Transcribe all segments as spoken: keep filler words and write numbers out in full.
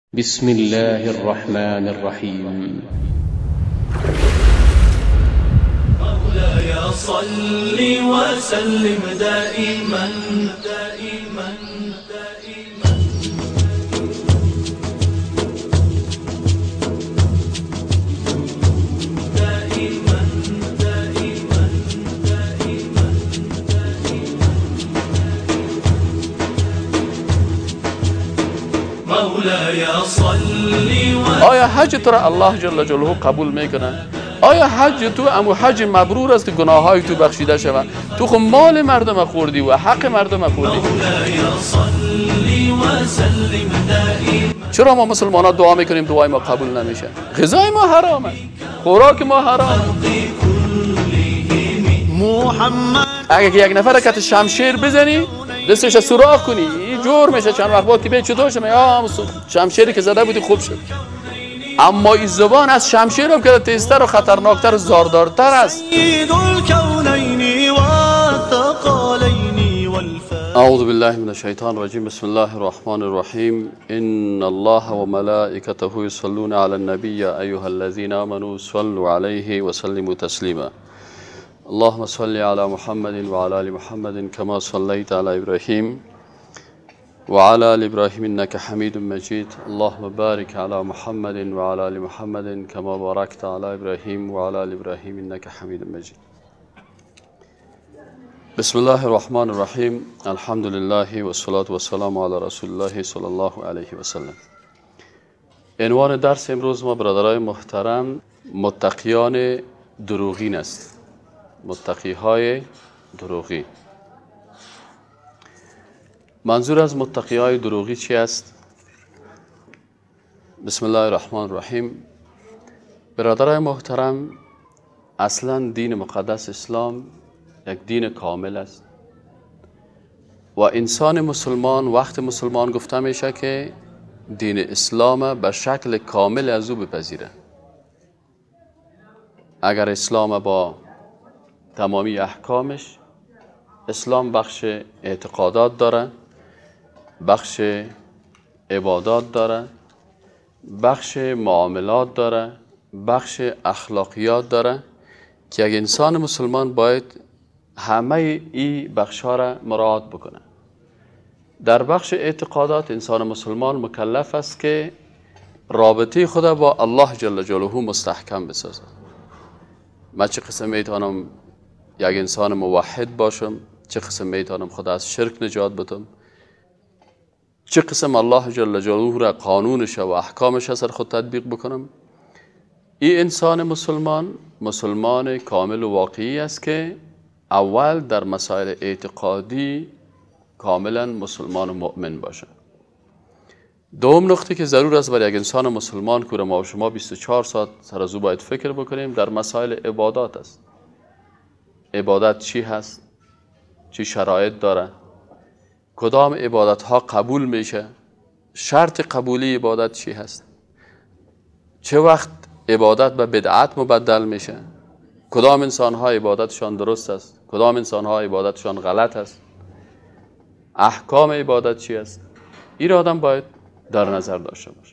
بسم الله الرحمن الرحيم. مولاي صل وسلم دائما دائما دائما دائما دائما دائما مولاي صل. آیا حج تو را الله جل جلاله قبول میکنه؟ آیا حج تو امو حج مبرور است که گناه های تو بخشیده شود؟ تو خب مال مردم خوردی و حق مردم خوردی. چرا ما مسلمان ها دعا میکنیم دعای ما قبول نمیشه؟ غذای ما حرامه، خوراک ما حرامه. اگه که یک نفر کت شمشیر بزنی دستش سوراخ کنی این جور میشه. چند وقت بعد که به چطور شد یا شمشیری که زده بودی خوب شد. اما این زبان از شمشیر هم که تیزتر و خطرناکتر و زاردارتر است. اعوذ بالله من الشیطان الرجیم. بسم الله الرحمن الرحیم. ان الله و ملائکته یصلون علی النبی ایها الذین آمنوا صلوا علیه و سلموا تسلیما. اللهم صل علی محمد و علی آل محمد كما صلیت علی ابراهیم وعلى آل إبراهيم إنك حميد مجيد. اللهم بارك على محمد وعلى آل محمد كما باركت على إبراهيم وعلى آل إبراهيم إنك حميد مجيد. بسم الله الرحمن الرحيم. الحمد لله والصلاة والسلام على رسول الله صلى الله عليه وسلم. عنوان درس امروز ما برادرای محترم متقیان دروغین است. متقیهای دروغی. منظور از متقیای دروغی چی است؟ بسم الله الرحمن الرحیم. برادرای محترم، اصلا دین مقدس اسلام یک دین کامل است و انسان مسلمان وقت مسلمان گفته میشه که دین اسلام به شکل کامل از او بپذیره. اگر اسلام با تمامی احکامش، اسلام بخش اعتقادات داره، بخش عبادات داره، بخش معاملات داره، بخش اخلاقیات داره که یک انسان مسلمان باید همه این بخش ها را مراعات بکنه. در بخش اعتقادات انسان مسلمان مکلف است که رابطه خود با الله جل جلاله مستحکم بسازد. من چه قسم میتونم یک انسان موحد باشم، چه قسم میتونم خدا از شرک نجات بدم، چه قسم الله جل جلاله را قانونش و احکامش سر خود تطبیق بکنم. این انسان مسلمان مسلمان کامل و واقعی است که اول در مسائل اعتقادی کاملا مسلمان و مؤمن باشه. دوم نقطه که ضرور است برای یک انسان مسلمان که ما و شما بیست و چهار ساعت سر از او باید فکر بکنیم در مسائل عبادات است. عبادت چی هست؟ چی شرایط داره؟ کدام عبادت ها قبول میشه؟ شرط قبولی عبادت چی هست؟ چه وقت عبادت به بدعت مبدل میشه؟ کدام انسان ها عبادتشان درست است؟ کدام انسان ها عبادتشان غلط است؟ احکام عبادت چی است؟ این را آدم باید در نظر داشته باشه.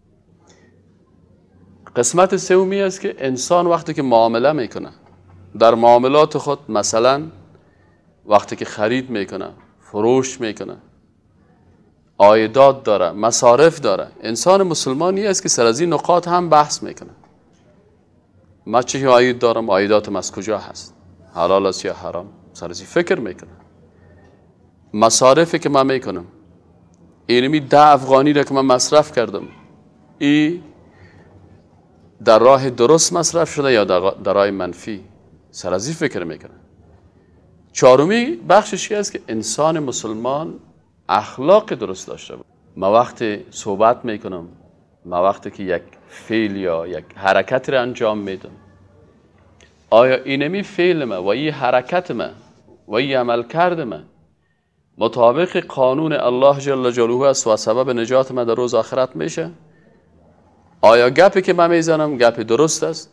قسمت سومی است که انسان وقتی که معامله میکنه در معاملات خود، مثلا وقتی که خرید میکنه، فروش میکنه، عایدات داره، مصارف داره، انسان مسلمانی است که سر از این نقاط هم بحث میکنه. من چه عاید دارم، عایداتم از کجا هست، حلال است یا حرام، سر از این فکر میکنه. مصارفی که من میکنم، اینمی ده افغانی را که من مصرف کردم، این در راه درست مصرف شده یا در راه منفی، سر از این فکر میکنه. چهارمی بخششی است که انسان مسلمان اخلاق درست داشته بود. ما وقتی صحبت میکنم، ما وقتی که یک فعل یا یک حرکت را انجام میدم، آیا اینمی فعل ما و این حرکت ما و این عمل کرد ما مطابق قانون الله جل جلاله است و سبب نجات ما در روز آخرت میشه؟ آیا گپی که من میزنم گپ درست است؟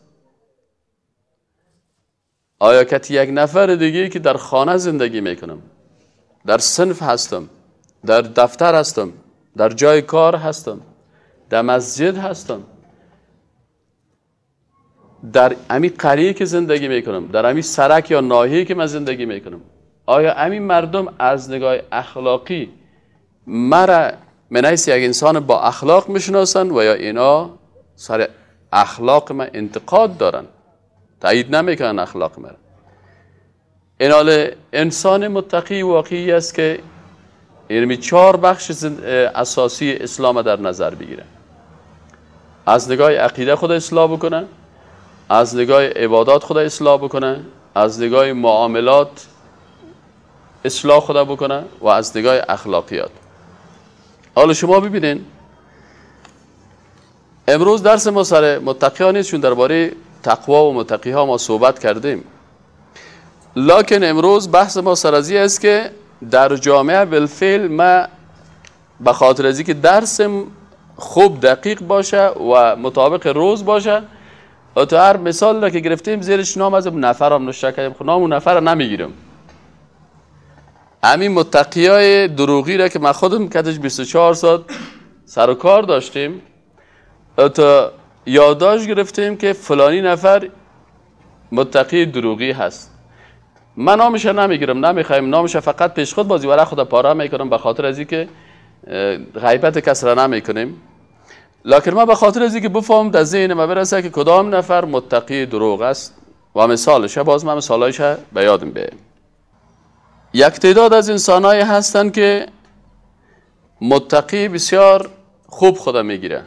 آیا کتی یک نفر دیگه که در خانه زندگی میکنم، در صنف هستم، در دفتر هستم، در جای کار هستم، در مسجد هستم، در امی قریه که زندگی میکنم، در امی سرک یا ناحیه که من زندگی میکنم، آیا امی مردم از نگاه اخلاقی مرا من حیث یک انسان با اخلاق میشناسن و یا اینا سر اخلاق من انتقاد دارن، تایید نمیکنن اخلاق من؟ این حال انسان متقی واقعی است که یعنی چهار بخش اساسی اسلام در نظر بگیره. از نگاه عقیده خود اصلاح بکنه، از نگاه عبادات خود اصلاح بکنه، از نگاه معاملات اصلاح خود بکنه و از نگاه اخلاقیات. حالا شما ببینین امروز درس ما سر متقی ها نیست، چون درباره تقوا و متقی ها ما صحبت کردیم، لکن امروز بحث ما سر از است که در جامعه بالفعل ما به خاطر از که درسم خوب دقیق باشه و مطابق روز باشه، تو هر مثال را که گرفتیم زیرش نام از نفر هم نوشته کردیم، خب نام اون نفر را نمیگیرم. همین متقی های دروغی را که من خودم کتش بیست و چهار سال سر و کار داشتیم، تو یادداشت گرفتیم که فلانی نفر متقی دروغی هست. من نامش نمیگیرم، نمیخوایم نامش، فقط پیش خود بازی ورق خود پاره میکنم به خاطر از اینکه غیبت کس را نمیکنیم. لکن ما به خاطر از اینکه بفهم در ذهن ما برسه که کدام نفر متقی دروغ است و مثالش باز من مثالایش به یادم بیارم. یک تعداد از انسانایی هستن که متقی بسیار خوب خدا میگیره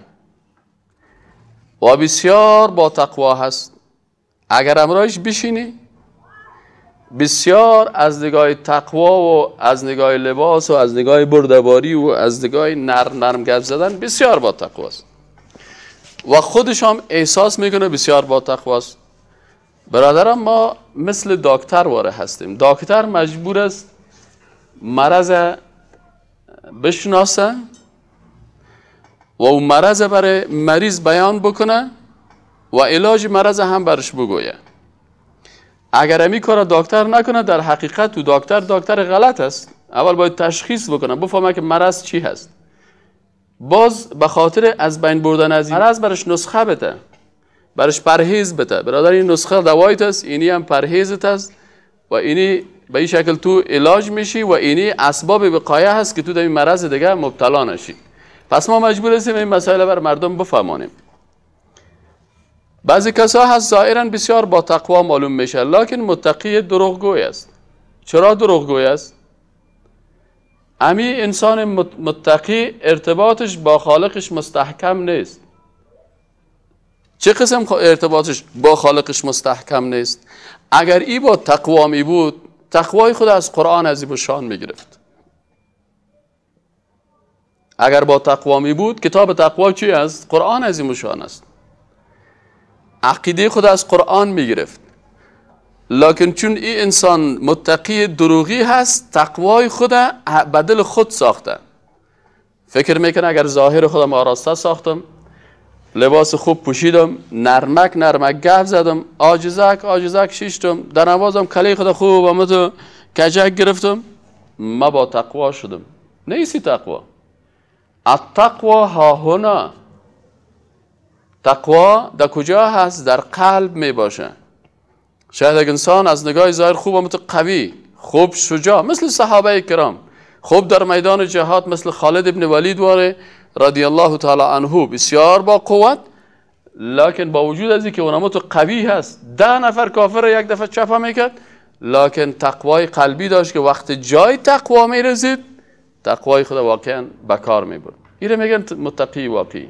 و بسیار با تقوا هست. اگر امرایش بشینی بسیار از نگاه تقوا و از نگاه لباس و از نگاه بردباری و از نگاه نرم نرم گپ زدن بسیار با تقوا است و خودش هم احساس میکنه بسیار با تقوا است. برادرم ما مثل دکتر واره هستیم. دکتر مجبور است مرض بشناسه و اون مرض برای مریض بیان بکنه و علاج مرض هم برش بگویه. اگر امی کار دکتر نکنه در حقیقت تو دکتر دکتر غلط است. اول باید تشخیص بکنه، بفهمه که مرض چی هست، باز به خاطر از بین بردن از این مرض برش نسخه بده، برش پرهیز بده. برادر این نسخه دوایت است، اینی هم پرهیزت است و اینی به این شکل تو علاج میشی و اینی اسباب وقایه هست که تو در این مرض دیگه مبتلا نشی. پس ما مجبور هستیم این مسائل بر مردم بفهمانیم. بعضی کسا هست ظاهرا بسیار با تقوا معلوم میشه، لکن متقی دروغگوی است. چرا دروغگوی است؟ امی انسان متقی ارتباطش با خالقش مستحکم نیست. چه قسم ارتباطش با خالقش مستحکم نیست؟ اگر ای با تقوا می بود، تقوای خود از قرآن عظیم الشان می گرفت. اگر با تقوا می بود، کتاب تقوا چی است؟ قرآن عظیم الشان است. عقیده خود از قرآن می گرفت. لکن چون این انسان متقی دروغی هست، تقوای خود بدل خود ساخته. فکر میکنه اگر ظاهر خودم آراسته ساختم، لباس خوب پوشیدم، نرمک نرمک گپ زدم، آجزک آجزک شیشتم، در نوازم کلی خود خوب آمد و کجک گرفتم، ما با تقوا شدم. نیستی تقوا. التقوا ها هنا. تقوا در کجا هست؟ در قلب می باشه. شاید اگر انسان از نگاه ظاهر خوب آمد قوی، خوب شجاع، مثل صحابه کرام، خوب در میدان جهاد مثل خالد ابن ولید واره رضی الله تعالی عنه، بسیار با قوت، لکن با وجود از اینکه اونم تو قوی هست، ده نفر کافر یک دفعه چپا میکرد، لکن تقوای قلبی داشت که وقت جای تقوا میرسید تقوای خود واقعا بکار میبرد. اینو میگن متقی واقعی.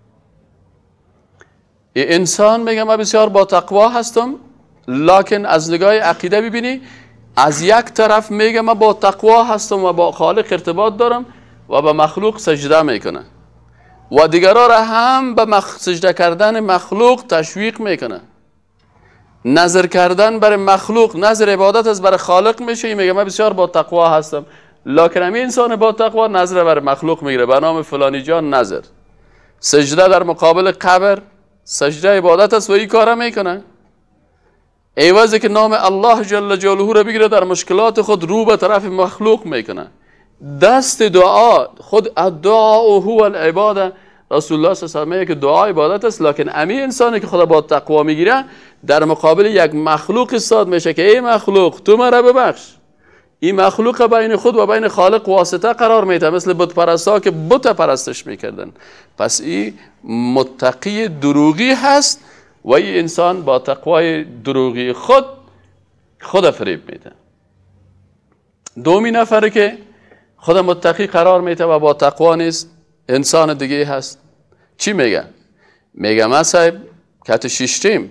این انسان میگه من بسیار با تقوا هستم، لکن از نگاه عقیده ببینی، از یک طرف میگه من با تقوا هستم و با خالق ارتباط دارم و به مخلوق سجده میکنه و دیگران را هم به مخ... سجده کردن مخلوق تشویق میکنه. نظر کردن برای مخلوق، نظر عبادت از برای خالق میشه. میگه من بسیار با تقوا هستم، لکن همین انسان با تقوا نظر برای مخلوق میگیره، به نام فلانی جان نظر. سجده در مقابل قبر سجده عبادت است و این کارا میکنه. ایوازی که نام الله جل جلاله را بگیره در مشکلات خود رو به طرف مخلوق میکنه. دست دعا خود الدعاء هو العباده، رسول الله صلی الله علیه و آله که دعا عبادت است، لکن امی انسانی که خدا با تقوا میگیره در مقابل یک مخلوق ایستاد میشه که ای مخلوق تو مرا ببخش. این مخلوق بین خود و بین خالق واسطه قرار میده، مثل بت پرستا که بت پرستش میکردن. پس این متقی دروغی هست و این انسان با تقوای دروغی خود خود فریب میده. دومی نفر که خود متقی قرار میده و با تقوا نیست انسان دیگه هست. چی میگه؟ میگه ما صاحب کت شیشتیم،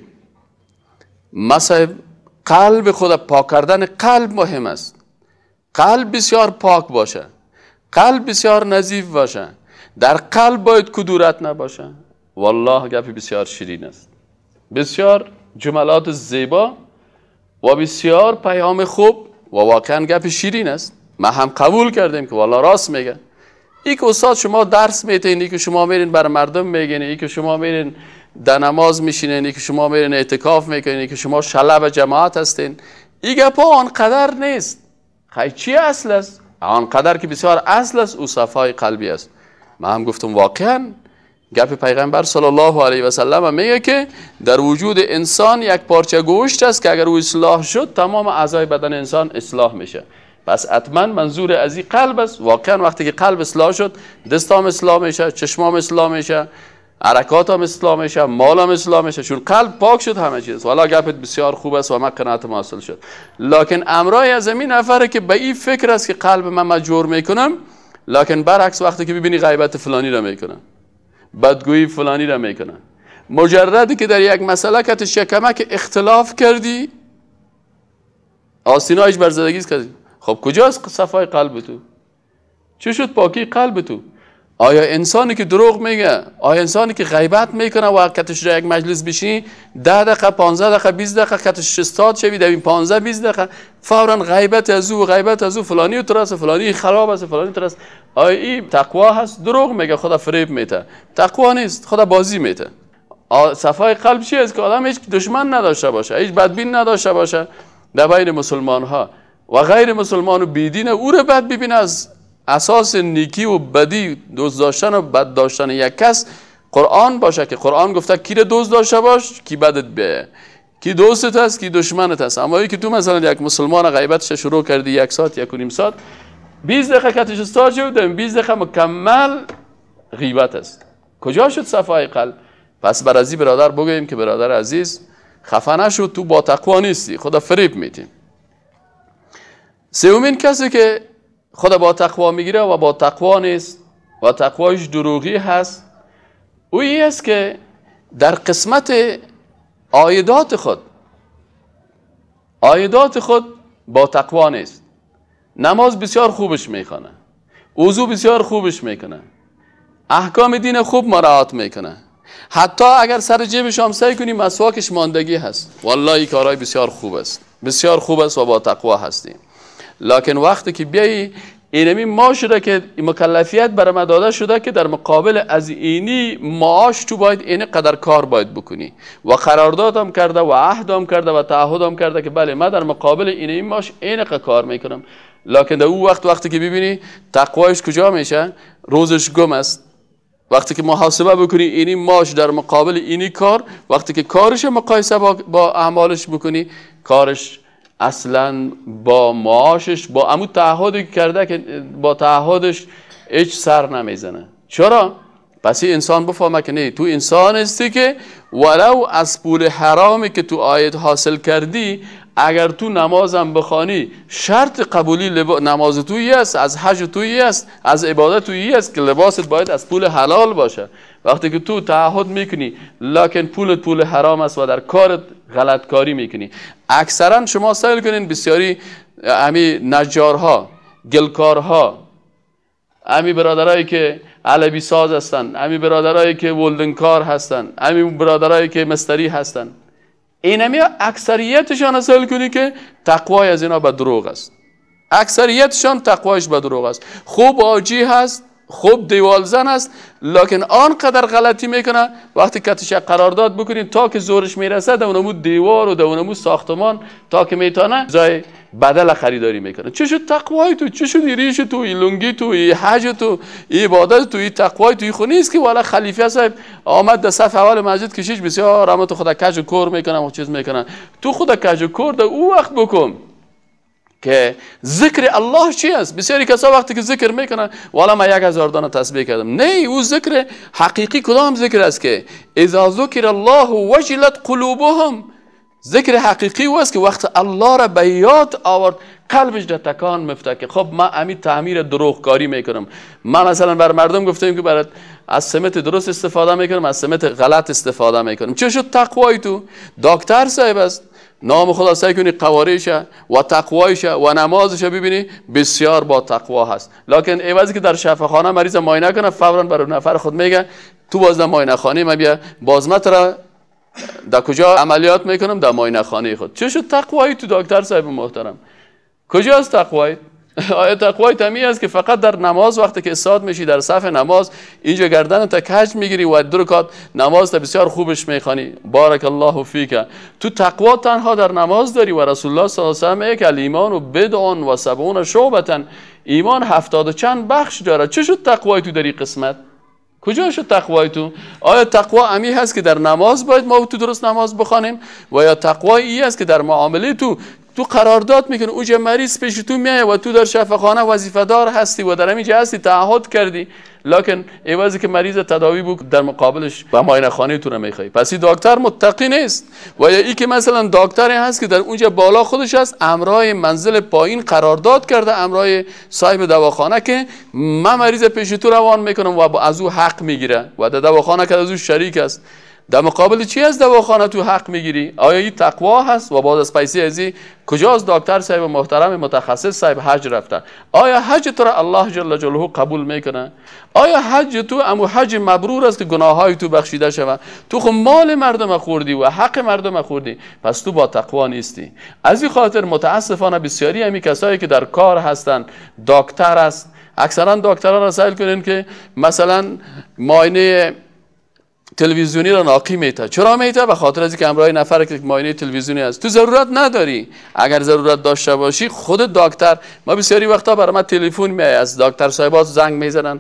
ما صاحب قلب خود پاک کردن قلب مهم است. قلب بسیار پاک باشه، قلب بسیار نظیف باشه، در قلب باید کدورت نباشه. والله گپی بسیار شیرین است، بسیار جملات زیبا و بسیار پیام خوب و واقعا گپ شیرین است. ما هم قبول کردیم که والله راست میگه. ای که استاد شما درس میتین، ای که شما میرین بر مردم میگین، ای که شما میرین در نماز میشینین، ای که شما میرین اعتکاف میکنین، ای که شما شلب جماعت هستین، ای گپا آنقدر نیست. خیلی چی اصل است؟ آنقدر که بسیار اصل است او صفای قلبی است. ما هم گفتم واقعا گپ پیغمبر صلی الله علیه و سلم میگه که در وجود انسان یک پارچه گوشت است که اگر او اصلاح شد تمام اعضای بدن انسان اصلاح میشه. پس حتما منظور از این قلب است. واقعا وقتی که قلب اصلاح شد دستام اصلاح میشه، چشمام اصلاح میشه، حرکاتم اصلاح میشه، مالم اصلاح میشه، چون قلب پاک شد همه چیز. والا گپت بسیار خوب است و من قناعت حاصل شد. لکن امرای از این نفره که به این فکر است که قلب من مجبور میکنم، لکن برعکس وقتی که ببینی غیبت فلانی را میکنم، بدگویی فلانی را میکنم، مجردی که در یک مسئله کت شکمه که اختلاف کردی آستینایش برزدگیز کردی، خب کجاست صفای قلب تو؟ چه شد پاکی قلب تو؟ آیا انسانی که دروغ میگه، آیا انسانی که غیبت میکنه و کتش را یک مجلس بشینی ده دقیقه پانزده دقیقه بیست دقیقه کتش استاد شوی در این پانزده بیست دقیقه فورا غیبت از او غیبت از او فلانی ترس فلانی خراب است فلانی ترس، آیا این تقوا هست؟ دروغ میگه، خدا فریب میده. تقوا نیست، خدا بازی میده. صفای قلب چی است؟ که آدم هیچ دشمن نداشته باشه، هیچ بدبین نداشته باشه در بین مسلمان ها و غیر مسلمان و بیدین او را بد ببینه. از اساس نیکی و بدی، دوست داشتن و بد داشتن یک کس قرآن باشه که قرآن گفته کی را دوست داشته باش کی بدت به، کی دوستت هست کی دشمنت هست. اما ای که تو مثلا یک مسلمان غیبتش شروع کردی یک ساعت یک و نیم ساعت بیست دقیقه کتش استاد شد، بیست دقیقه مکمل غیبت است. کجا شد صفای قلب؟ پس بر ازی برادر بگوییم که برادر عزیز خفه نشو، تو با تقوا نیستی، خدا فریب میدی. سومین کسی که خدا با تقوا میگیره و با تقوا نیست و تقوایش دروغی هست، اویی است که در قسمت عایدات خود عایدات خود با تقوا نیست. نماز بسیار خوبش میکنه، وضو بسیار خوبش میکنه، احکام دین خوب مراعات میکنه، حتی اگر سر جیبش هم سعی کنی مسواکش ماندگی هست. والله این کارهای بسیار خوب است، بسیار خوب است و با تقوا هستیم. لکن وقتی که بیایی اینمی ما شده که مکلفیت بر ما داده شده که در مقابل از اینی معاش تو باید این قدر کار باید بکنی و قرارداد هم کرده و عهد هم کرده و تعهد هم کرده که بله من در مقابل اینی معاش این قدر کار میکنم. لکن در اون وقت وقتی که ببینی تقوایش کجا میشه، روزش گم است. وقتی که محاسبه بکنی اینی معاش در مقابل اینی کار، وقتی که کارش مقایسه با, با اعمالش بکنی، کارش اصلا با معاشش با عمود تعهدی کرده که با تعهدش هیچ سر نمیزنه. چرا؟ پس این انسان بفهمه که نه، تو انسان هستی که ولو از پول حرامی که تو آیت حاصل کردی اگر تو نمازم بخوانی شرط قبولی لب... نماز تویی است، از حج تویی است، از عبادت تویی است که لباست باید از پول حلال باشه. وقتی که تو تعهد میکنی لکن پولت پول حرام است و در کارت غلط کاری میکنی. اکثرا شما سوال کنین بسیاری امی نجارها، گلکارها، امی برادرایی که علوی ساز هستن، امی برادرایی که ولدنکار هستن، امی برادرایی که مستری هستن، اینمی اکثریتشان سوال کنی که تقوای از اینا به دروغ است. اکثریتشان تقوایش به دروغ است. خوب آجی هست، خوب دیوال زن است، لکن آنقدر غلطی میکنه وقتی کتش قرارداد بکنید تا که زورش میرسه دونمو دیوار و دونمو ساختمان تا که میتونه جای بدل خریداری میکنه. چه شد تقوای تو؟ چه شد ریش تو؟ ای لنگی تو؟ ای حج تو؟ ای عبادت تو؟ ای تقوای تو؟ ای خو نیست که والا خلیفه صاحب آمد در صف اول مسجد کشیش بسیار رحمت خدا کج و کور میکنه و چیز میکنه. تو خدا کج و کور در او وقت بکن که ذکر الله چی است. بسیاری کسا وقتی که ذکر میکنن والا من یک هزار دانه تسبیح کردم. نه، او ذکر حقیقی کدام ذکر است که اذا ذکر الله وجلت قلوبهم. ذکر حقیقی او است که وقت الله را به یاد آورد قلبش در تکان میفته که خب من امید تعمیر دروغکاری میکنم. من مثلا بر مردم گفتم که برات از سمت درست استفاده میکنم، از سمت غلط استفاده میکنم. چه شد تقوای تو؟ دکتر صاحب است، نام خدا سعی کنی قوارش و تقوایش و نمازش ببینی بسیار با تقوا هست، لکن ایوازی که در شفاخانه مریض معاینه کنه فوراً برای نفر خود میگه تو باز در معاینه خانه من بیا بازمت را در کجا عملیات میکنم؟ در معاینه خانه خود. چه شد تقوایی تو دکتر صاحب محترم؟ کجاست تقوایی؟ آیا تقوای تمی است که فقط در نماز وقتی که استاد میشی در صف نماز اینجا گردن تا کج میگیری و دو رکعت نماز تا بسیار خوبش میخوانی بارک الله فیک؟ تو تقوا تنها در نماز داری و رسول الله صلی الله علیه و آله میگه الایمان و بدعون و سبعون شعبة، ایمان هفتاد و چند بخش داره. چه شد تقوای تو در این قسمت؟ کجا شد تقوای تو؟ آیا تقوا امی هست که در نماز باید ما تو درست نماز بخوانیم و یا تقوا ای است که در معامله تو تو قرارداد میکنی اوج مریض پیش تو میای و تو در شفاخانه وظیفه دار هستی و در همینجا هستی تعهد کردی، لکن ایوازی که مریض تداوی بود در مقابلش به معاینه خانه تو نمیخوای، پس این دکتر متقی نیست. و یا ای که مثلا دکتری هست که در اونجا بالا خودش هست امرای منزل پایین قرارداد کرده، امرای صاحب دواخانه که من مریض پیش تو روان میکنم و از او حق میگیره و در دواخانه که از او شریک است. در مقابل چی از دواخانه تو حق میگیری؟ آیا این تقوا هست؟ و بعد از پیسه ازی کجاست دکتر صاحب محترم متخصص صاحب حج رفته؟ آیا حج تو را الله جل جلاله قبول میکنه؟ آیا حج تو امو حج مبرور است که گناههای تو بخشیده شود؟ تو خود مال مردم خوردی و حق مردم خوردی، پس تو با تقوا نیستی. از این خاطر متاسفانه بسیاری همی کسایی که در کار هستن دکتر است، اکثرا دکتران را سائل کنین که مثلا معاینه تلویزیونی را ناقی میته. چرا میته؟ به خاطر از اینکه امرای نفر که معاینه تلویزیونی است تو ضرورت نداری. اگر ضرورت داشته باشی خود دکتر، ما بسیاری وقتا برای ما تلفن میاد از دکتر صاحبات زنگ میزنن،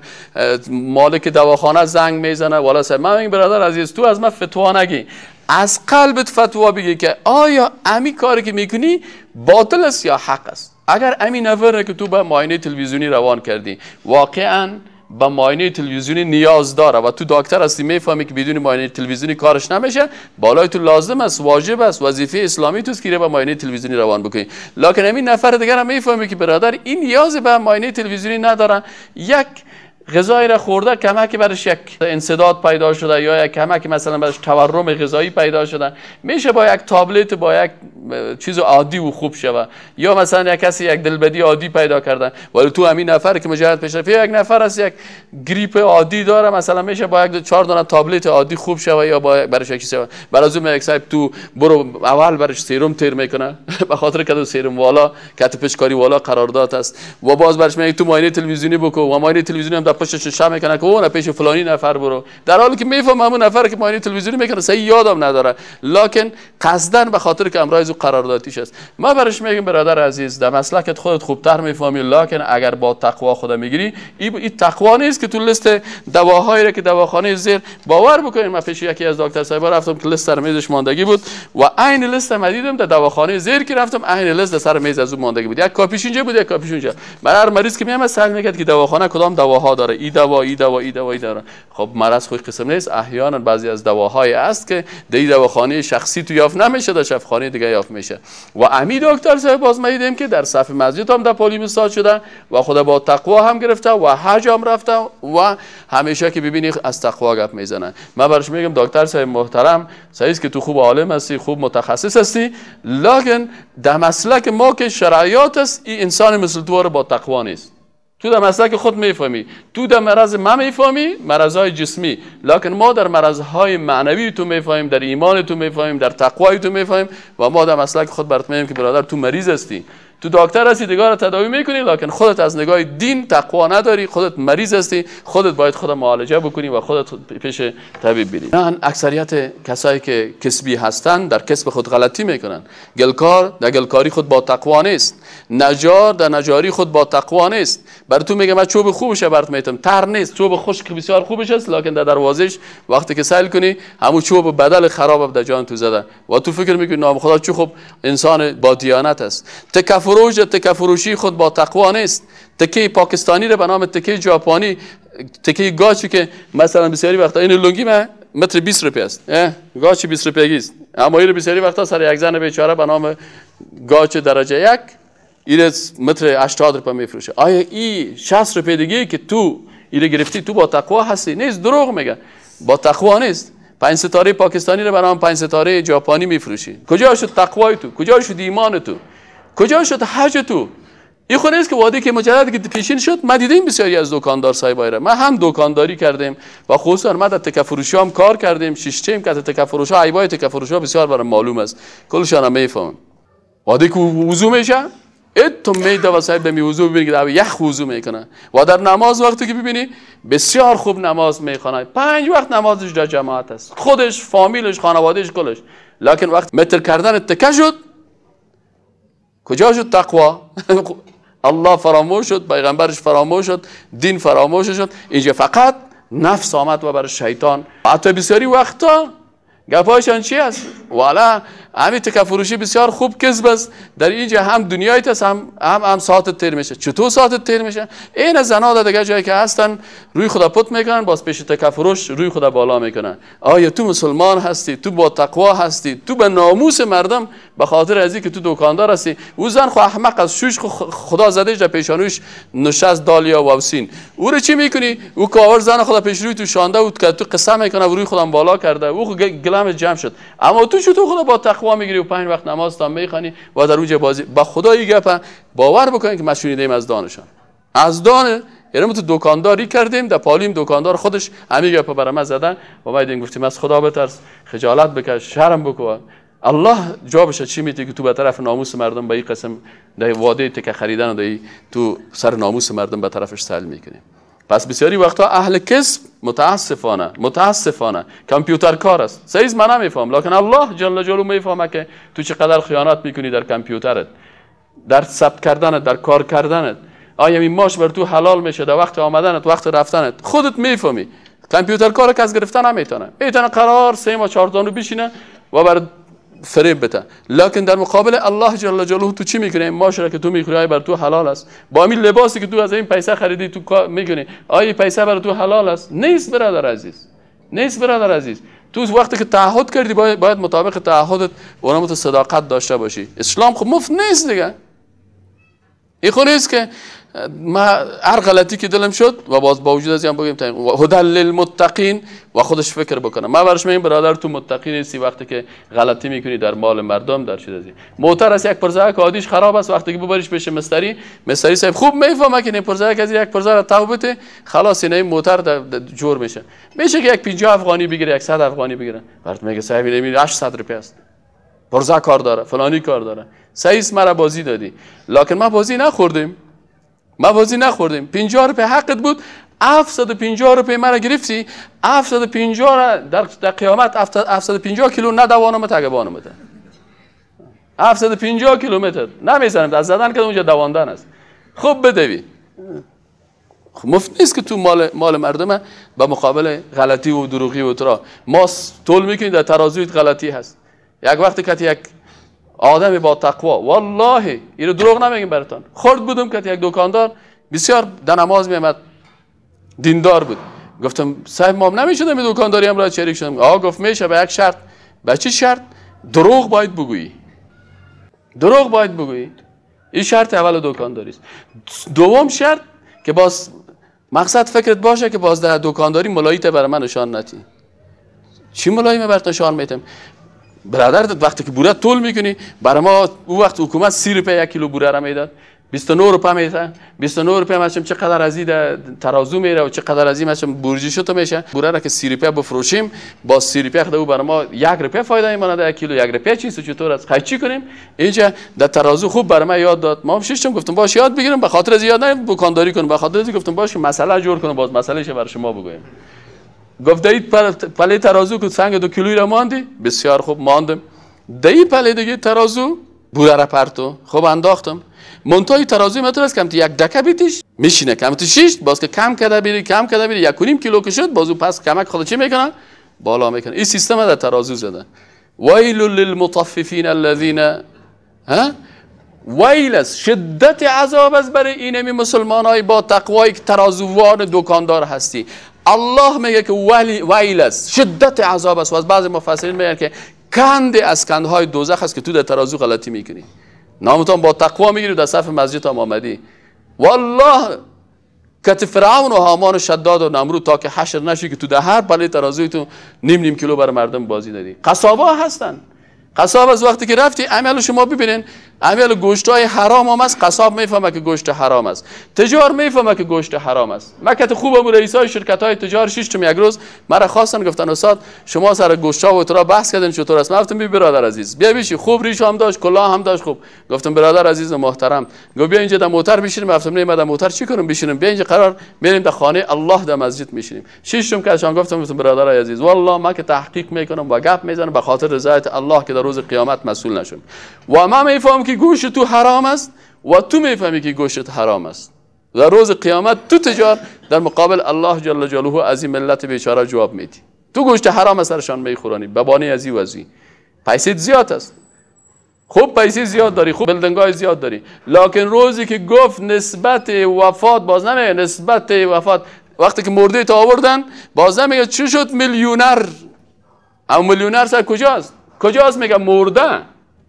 مالک دواخانه زنگ میزنه والا صاحب من میگم برادر عزیز تو از من فتوا نگی، از قلبت فتوا بگی که آیا امی کاری که میکنی باطل است یا حق است. اگر امی نفره که تو به معاینه تلویزیونی روان کردی واقعا با معاینه تلویزیونی نیاز داره و تو دکتر هستی میفهمی که بدون معاینه تلویزیونی کارش نمیشه، بالای تو لازم است، واجب است، وظیفه اسلامی توست که با معاینه تلویزیونی روان بکنی. لکن همین نفر دیگر هم میفهمی که برادر این نیاز به معاینه تلویزیونی نداره، یک غذایی را خورده کمکی برش یک انسداد پیدا شده یا یک کمکی مثلا برش تورم غذایی پیدا شده، میشه با یک تابلت با یک چیز عادی و خوب شوه، یا مثلا یک کسی یک دلبدی عادی پیدا کرده ولی تو همین نفر که مجاهد پیش رفت یک نفر است یک گریپ عادی داره مثلا میشه با یک چهار دانه تابلت عادی خوب شوه یا با برش یک چیز. برای از یک صاحب تو برو اول برش سرم تیر میکنه به خاطر که سرم والا کت پشکاری والا قرارداد است و باز برش میگه تو معاینه تلویزیونی بکو و معاینه تلویزیونی هم در پشتش شش میکنه که اون پیش فلانی نفر برو، در حالی که میفهم همون نفر که معاینه تلویزیونی میکنه صحیح یادم نداره، لکن قصداً به خاطر که امرای قراردادیش است. ما برش میگیم برادر عزیز در مسلکت خودت خوبتر میفهمی، لکن اگر با تقوا خدا میگیری این ای تقوا نیست که تو لیست دواهایی را که دواخانه زیر باور بکنین. من پیش یکی از دکتر صاحبا رفتم که لیست سر میزش ماندگی بود و عین لیست مدیدم در دواخانه زیر که رفتم عین لیست سر میز از اون ماندگی بود، یک کاپیش اینجا بود یک کاپیش اونجا. برای هر مریض که میام سوال میکرد که دواخانه کدام دواها داره، ای دوا ای دوا ای دوا ای داره. خب مرض خوش قسم نیست، احیانا بعضی از دواهای است که در دواخانه شخصی تو یافت نمیشه در شفاخانه دیگه یافت میشه. و امی دکتر صاحب باز ما دیدیم که در صف مسجد هم در پالی مساج شده و خدا با تقوا هم گرفته و حج هم رفته و همیشه که ببینی از تقوا گپ میزنه. من برش میگم دکتر صاحب محترم صحیح است که تو خوب عالم هستی، خوب متخصص هستی، لکن در مسلک ما که شرایط است این انسان مثل تو رو با تقوا نیست. تو در مسلک خود میفهمی، تو در مرض ما میفهمی مرضهای جسمی، لکن ما در مرضهای معنوی تو میفهمیم، در ایمان تو میفهمیم، در تقوای تو میفهمیم و ما در مسلک خود برات میگیم که برادر تو مریض هستی. تو دکتر هستی دیگه رو تداوی میکنی، لکن خودت از نگاه دین تقوا نداری، خودت مریض هستی، خودت باید خود معالجه بکنی و خودت پیش طبیب بری. نه، اکثریت کسایی که کسبی هستن در کسب خود غلطی میکنن. گلکار در گلکاری خود با تقوا نیست، نجار در نجاری خود با تقوا نیست. بر تو میگه من چوب خوبش برات میتم، تر نیست، چوب خشک بسیار خوبش است، لکن در دروازش وقتی که سیل کنی همون چوب بدل خراب در جان تو زده و تو فکر میکنی نام خدا چه خوب انسان با دیانت است. تکه فروش تکه فروشی خود با تقوا نیست. تکه پاکستانی رو به نام تکه ژاپنی، تکه گاچی که مثلا بسیاری وقتا این لنگی من متر بیست روپیه است، گاچ بیست روپیه است، اما این بسیاری وقتا سر یک زن بیچاره به نام گاچ درجه یک این متر هشتاد روپیه میفروشه. آیا این شصت روپیه دیگه که تو این گرفتی تو با تقوا هستی؟ نیست، دروغ میگه، با تقوا نیست. پنج ستاره پاکستانی رو به نام پنج ستاره ژاپنی میفروشی. کجا شد تقوای تو؟ کجا شد ایمان تو؟ کجا شد حج تو؟ این خود نیست که وادی که مجدد که پیشین شد. ما دیدیم بسیاری از دکاندار صاحبای را، ما هم دکانداری کردیم و خصوصا ما در تکه فروشی هم کار کردیم، شیشتیم که تکه فروشی ها عیبای تکه فروشی ها بسیار برام معلوم است، کلشان هم میفهمم. وادی که وضو میشه تو میده و صاحب می وضو ببینی که در یخ وضو میکنه و در نماز وقتی که ببینی بسیار خوب نماز میخونه، پنج وقت نمازش در جماعت است، خودش، فامیلش، خانوادهش، کلش. لکن وقت متر کردن تکه شد، کجا شد تقوا؟ الله فراموش شد، پیغمبرش فراموش شد، دین فراموش شد. اینجا فقط نفس آمد و برای شیطان. حتی بسیاری وقتا گپایشان چی است؟ والا همین تکه فروشی بسیار خوب کسب است، در اینجا هم دنیایت است، هم هم, هم ساعت تیر میشه. چطور ساعت تیر میشه؟ این زنا در دیگه جایی که هستن روی خدا پت میکنن، باز پیش تکه فروش روی خدا بالا میکنن. آیا تو مسلمان هستی؟ تو با تقوا هستی؟ تو به ناموس مردم به خاطر ازی که تو دکاندار هستی؟ او زن خو احمق از شوش خدا زده جا پیشانوش نشست دالیا و وسین. او رو چی میکنی؟ او کاور زن خدا پیش روی تو شانده و تو قسم میکنه و روی خدا بالا کرده، او گلم جمع شد. اما تو چطور خدا با تقوا میگیری و پنج وقت نماز تا میخوانی و در اونجا بازی با خدای گپ باور بکنید که ما شنیدیم از دانشان، از دان یعنی تو دکانداری کردیم در پالیم دکاندار خودش همین گپ برام ما زدن و ما دیدیم گفتیم از خدا بترس، خجالت بکش، شرم بکن. الله جوابش چی میده که تو به طرف ناموس مردم به این قسم در واده تک خریدن و در تو سر ناموس مردم به طرفش سل میکنیم. پس بسیاری وقتا اهل کسب متاسفانه متاسفانه کامپیوتر کار است. سیز من نمیفهم، لکن الله جل جلاله میفهمه که تو چقدر خیانت میکنی در کامپیوترت، در ثبت کردنت، در کار کردنت. آیا این ماش بر تو حلال میشه در وقت آمدنت، وقت رفتنت؟ خودت میفهمی. کامپیوتر کار که از گرفتن نمیتونه، میتونه قرار سه ما چهار دانو بشینه و بر فریب بده، لکن در مقابل الله جل جلاله تو چی میکنه؟ ماشره که تو میخوری بر تو حلال است. با همین لباسی که تو از این پیسه خریدی تو میکنی، آیا پیسه بر تو حلال است؟ نیست برادر عزیز، نیست برادر عزیز. تو وقتی که تعهد کردی باید, باید مطابق تعهدت اونم تو صداقت داشته باشی. اسلام خب مفت نیست دیگه. این خود نیست که ما هر غلطی که دلم شد و باز با وجود از این بگیم هدی للمتقین و خودش فکر بکنه. ما برش میگم برادر تو متقی نیستی وقتی که غلطی میکنی در مال مردم، در چیز ازی. موتر از یک پرزه که آدیش خراب است، وقتی که ببریش بشه مستری، مستری صاحب خوب میفهمه که این پرزه که از یک پرزه را توبته خلاص این موتر جور میشه. میشه که یک پنجاه افغانی بگیره، صد افغانی بگیره. برات میگه صاحب این هشتصد روپیه است. پرزه کار داره، فلانی کار داره. سعیس مرا بازی دادی. لکن ما بازی نخوردیم. ما بازی نخوردیم. پنجاه روپیه حقت بود. هفتصد و پنجاه روپیه مرا گرفتی. هفتصد و پنجاه در در قیامت هفتصد و پنجاه کیلو ندوانم تا گبانم بده. هفتصد و پنجاه کیلومتر نمیزنم، از زدن که اونجا دواندن است. خوب بدوی. خب مفت نیست که تو مال مال مردم به مقابل غلطی و دروغی و ترا ما تول میکنید در ترازوی غلطی هست. یک وقتی که یک آدم با تقوا، والله اینو دروغ نمیگم براتون، خرد بودم که یک دکاندار بسیار در نماز میامد، دیندار بود. گفتم صاحب ما نمیشدم این دکانداری هم را شریک شدم. آقا گفت میشه به یک شرط. به چه شرط؟ دروغ باید بگویی. دروغ باید بگویی. این شرط اول دکانداری است. دوم شرط که باز مقصد فکرت باشه که باز در دکانداری ملایت برای من نشان ندی. چی ملایمه برات نشان میدم؟ برادر وقتی که بوره تول میکنی، برای ما او وقت حکومت سی روپیه یک کیلو بوره را میداد. بیست و نه روپیه میشه. بیست و نه روپیه میشم چقدر از این ترازو میره و چقدر از این میشم برجی شده میشه. بوره را که سی روپیه بفروشیم با سی روپیه خدا او برای ما یک روپیه فایده ایمانه یک کیلو یک روپیه چیست و چطور است خیلی چی کنیم. اینجا در ترازو خوب برای ما یاد داد. ما ششم گفتم باش یاد بگیرم به خاطر از یاد نه بکانداری کنم، به خاطر از گفتم باش مسئله جور کنم باز مسئلهش برای شما بگویم. گفت دید پله ترازو که سنگ دو کیلویی را ماندی؟ بسیار خوب ماندم. دایی پله دیگه ترازو بوره را پرتو خوب انداختم. منتهای ترازوی متر است کم یک دکه بیتیش میشینه کم تو شیش باز که کم کده بیری کم کده بیری یک و نیم کیلو که شد بازو پس کمک خود چی میکنن بالا میکنن. این سیستم در ترازو زده. ویل للمطففین الذین ها ویل است شدت عذاب است برای اینمی مسلمانای با تقوای ترازووار دکاندار هستی. الله میگه که ویل ویل است شدت عذاب است و از بعض مفسرین میگن که کند از کندهای دوزخ است که تو در ترازو غلطی میکنی. نامتان با تقوا میگیری در صف مسجد هم آمدی. والله کت فرعون و هامان و شداد و نمرود تا که حشر نشی که تو در هر پله ترازوی تو نیم نیم کیلو برای مردم بازی دادی. قصابا هستن. قصاب از وقتی که رفتی عمل شما ببینین عمل گوشتای حرام هم است. قصاب میفهمه که گوشت حرام است. تجار میفهمه که گوشت حرام است. مکت خوبم رئیسای شرکت های تجار شش یک روز مرا خواستن گفتن استاد شما سر گوشتا و ترا بحث کردین چطور است؟ من گفتم بی برادر عزیز بیا بشی خوب ریش هم داشت کلاه هم داشت خوب. گفتم برادر عزیز و محترم گفت بیا اینجا در موتر بشینیم. گفتم نه من در موتر چی کنم بشینم بیا اینجا قرار میریم در خانه الله در مسجد میشینیم. ششم که شان گفتم گفتم برادر عزیز والله ما که تحقیق میکنم و گپ میزنم به خاطر رضایت الله که در روز قیامت مسئول نشم. و ما میفهمم که گوشت تو حرام است و تو میفهمی که گوشت حرام است. در روز قیامت تو تجار در مقابل الله جل جلاله از این ملت بیچاره جواب میدی. تو گوشت حرام سرشان میخورانی ببانی ازی و ازی. پیسه زیاد است. خوب پیسه زیاد داری خوب بلدنگای زیاد داری لکن روزی که گفت نسبت وفات باز نمیگه نسبت وفات وقتی که مرده تا آوردن باز نمیگه چی شد میلیونر. اما میلیونر سر کجاست؟ کجاست میگه مرده.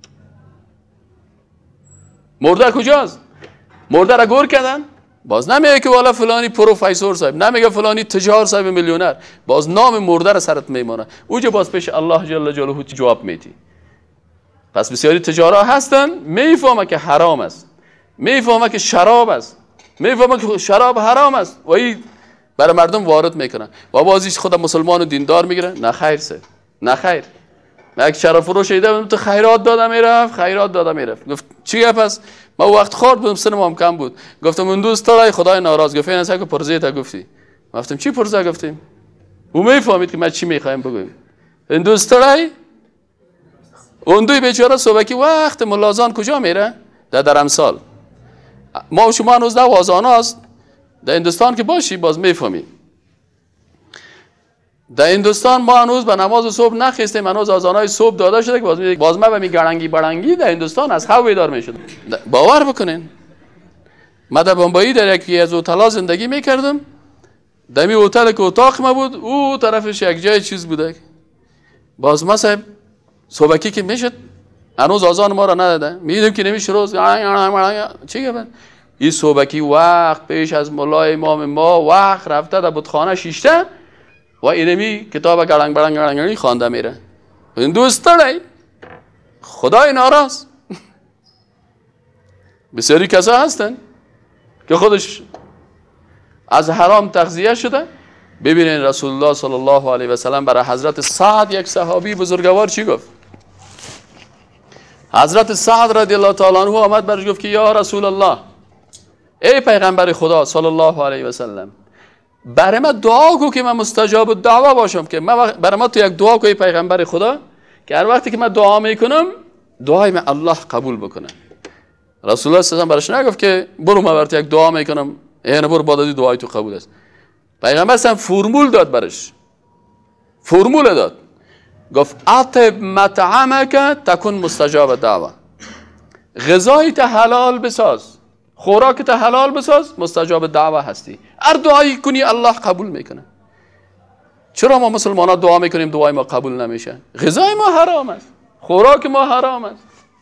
مرده کجاست؟ مرده را گور کردن. باز نمیگه که والا فلانی پروفسور صاحب نمیگه فلانی تجار صاحب میلیونر. باز نام مرده را سرت میمونه. اوجا باز پیش الله جل جلاله جواب میدی. پس بسیاری تجارا هستن میفهمه که حرام است میفهمه که شراب است میفهمه که شراب حرام است و این برای مردم وارد میکنن و بازیش خود مسلمان و دیندار میگیره. نه خیر سه نه خیر. من یک شراب فروش دیدم تو خیرات دادم میرفت خیرات دادم میرفت. گفت چی گپ است؟ ما وقت خورد بودم سنم هم کم بود. گفتم اون دوست ترای خدای ناراض گفت این است که پرزه تا گفتی. گفتم چی پرزه گفتیم؟ او میفهمید که ما چی میخوایم بگویم. این دوست ترای اون دوی بیچاره صبحی وقت ملازان کجا میره؟ در درمسال. ما و شما هنوز در وازان هست. در هندوستان که باشی باز میفهمی. در هندوستان ما هنوز به نماز صبح نخستیم هنوز آذانهای صبح داده شده که باز می باز ما به می گرنگی برنگی در هندوستان از خواب بیدار میشد. باور بکنین من در بمبئی در یکی از هتل‌ها زندگی میکردم. در می هتل که اتاق ما بود او طرفش یک جای چیز بوده. باز ما صاحب صبحی که میشد هنوز آذان ما را نداده میدیم که نمیشه روز چی گفت این صبحی وقت پیش از مولای امام ما وقت رفته در بتخانه شیشته و اینمی کتاب گرنگ برنگ گرنگی خوانده میره. این دوست داره خدای ناراض. بسیاری کسا هستن که خودش از حرام تغذیه شده. ببینین رسول الله صلی الله علیه و سلم برای حضرت سعد یک صحابی بزرگوار چی گفت؟ حضرت سعد رضی الله تعالی عنه آمد برش گفت که یا رسول الله ای پیغمبر خدا صلی الله علیه و سلم برای من دعا کو که من مستجاب الدعوا باشم که من برای من تو یک دعا کو ای پیغمبر خدا که هر وقتی که من دعا میکنم دعای من الله قبول بکنه. رسول الله صلی الله علیه و برش نگفت که برو من برات یک دعا میکنم اینه برو بعد دعای تو قبول است. پیغمبر هم فرمول داد برش فرمول داد گفت اطب مطعمک تکن مستجاب دعوا غذایت حلال بساز خوراکت حلال بساز مستجاب دعوا هستی. هر دعایی کنی الله قبول میکنه. چرا ما مسلمان ها دعا میکنیم دعای ما قبول نمیشه؟ غذای ما حرام است خوراک ما حرام است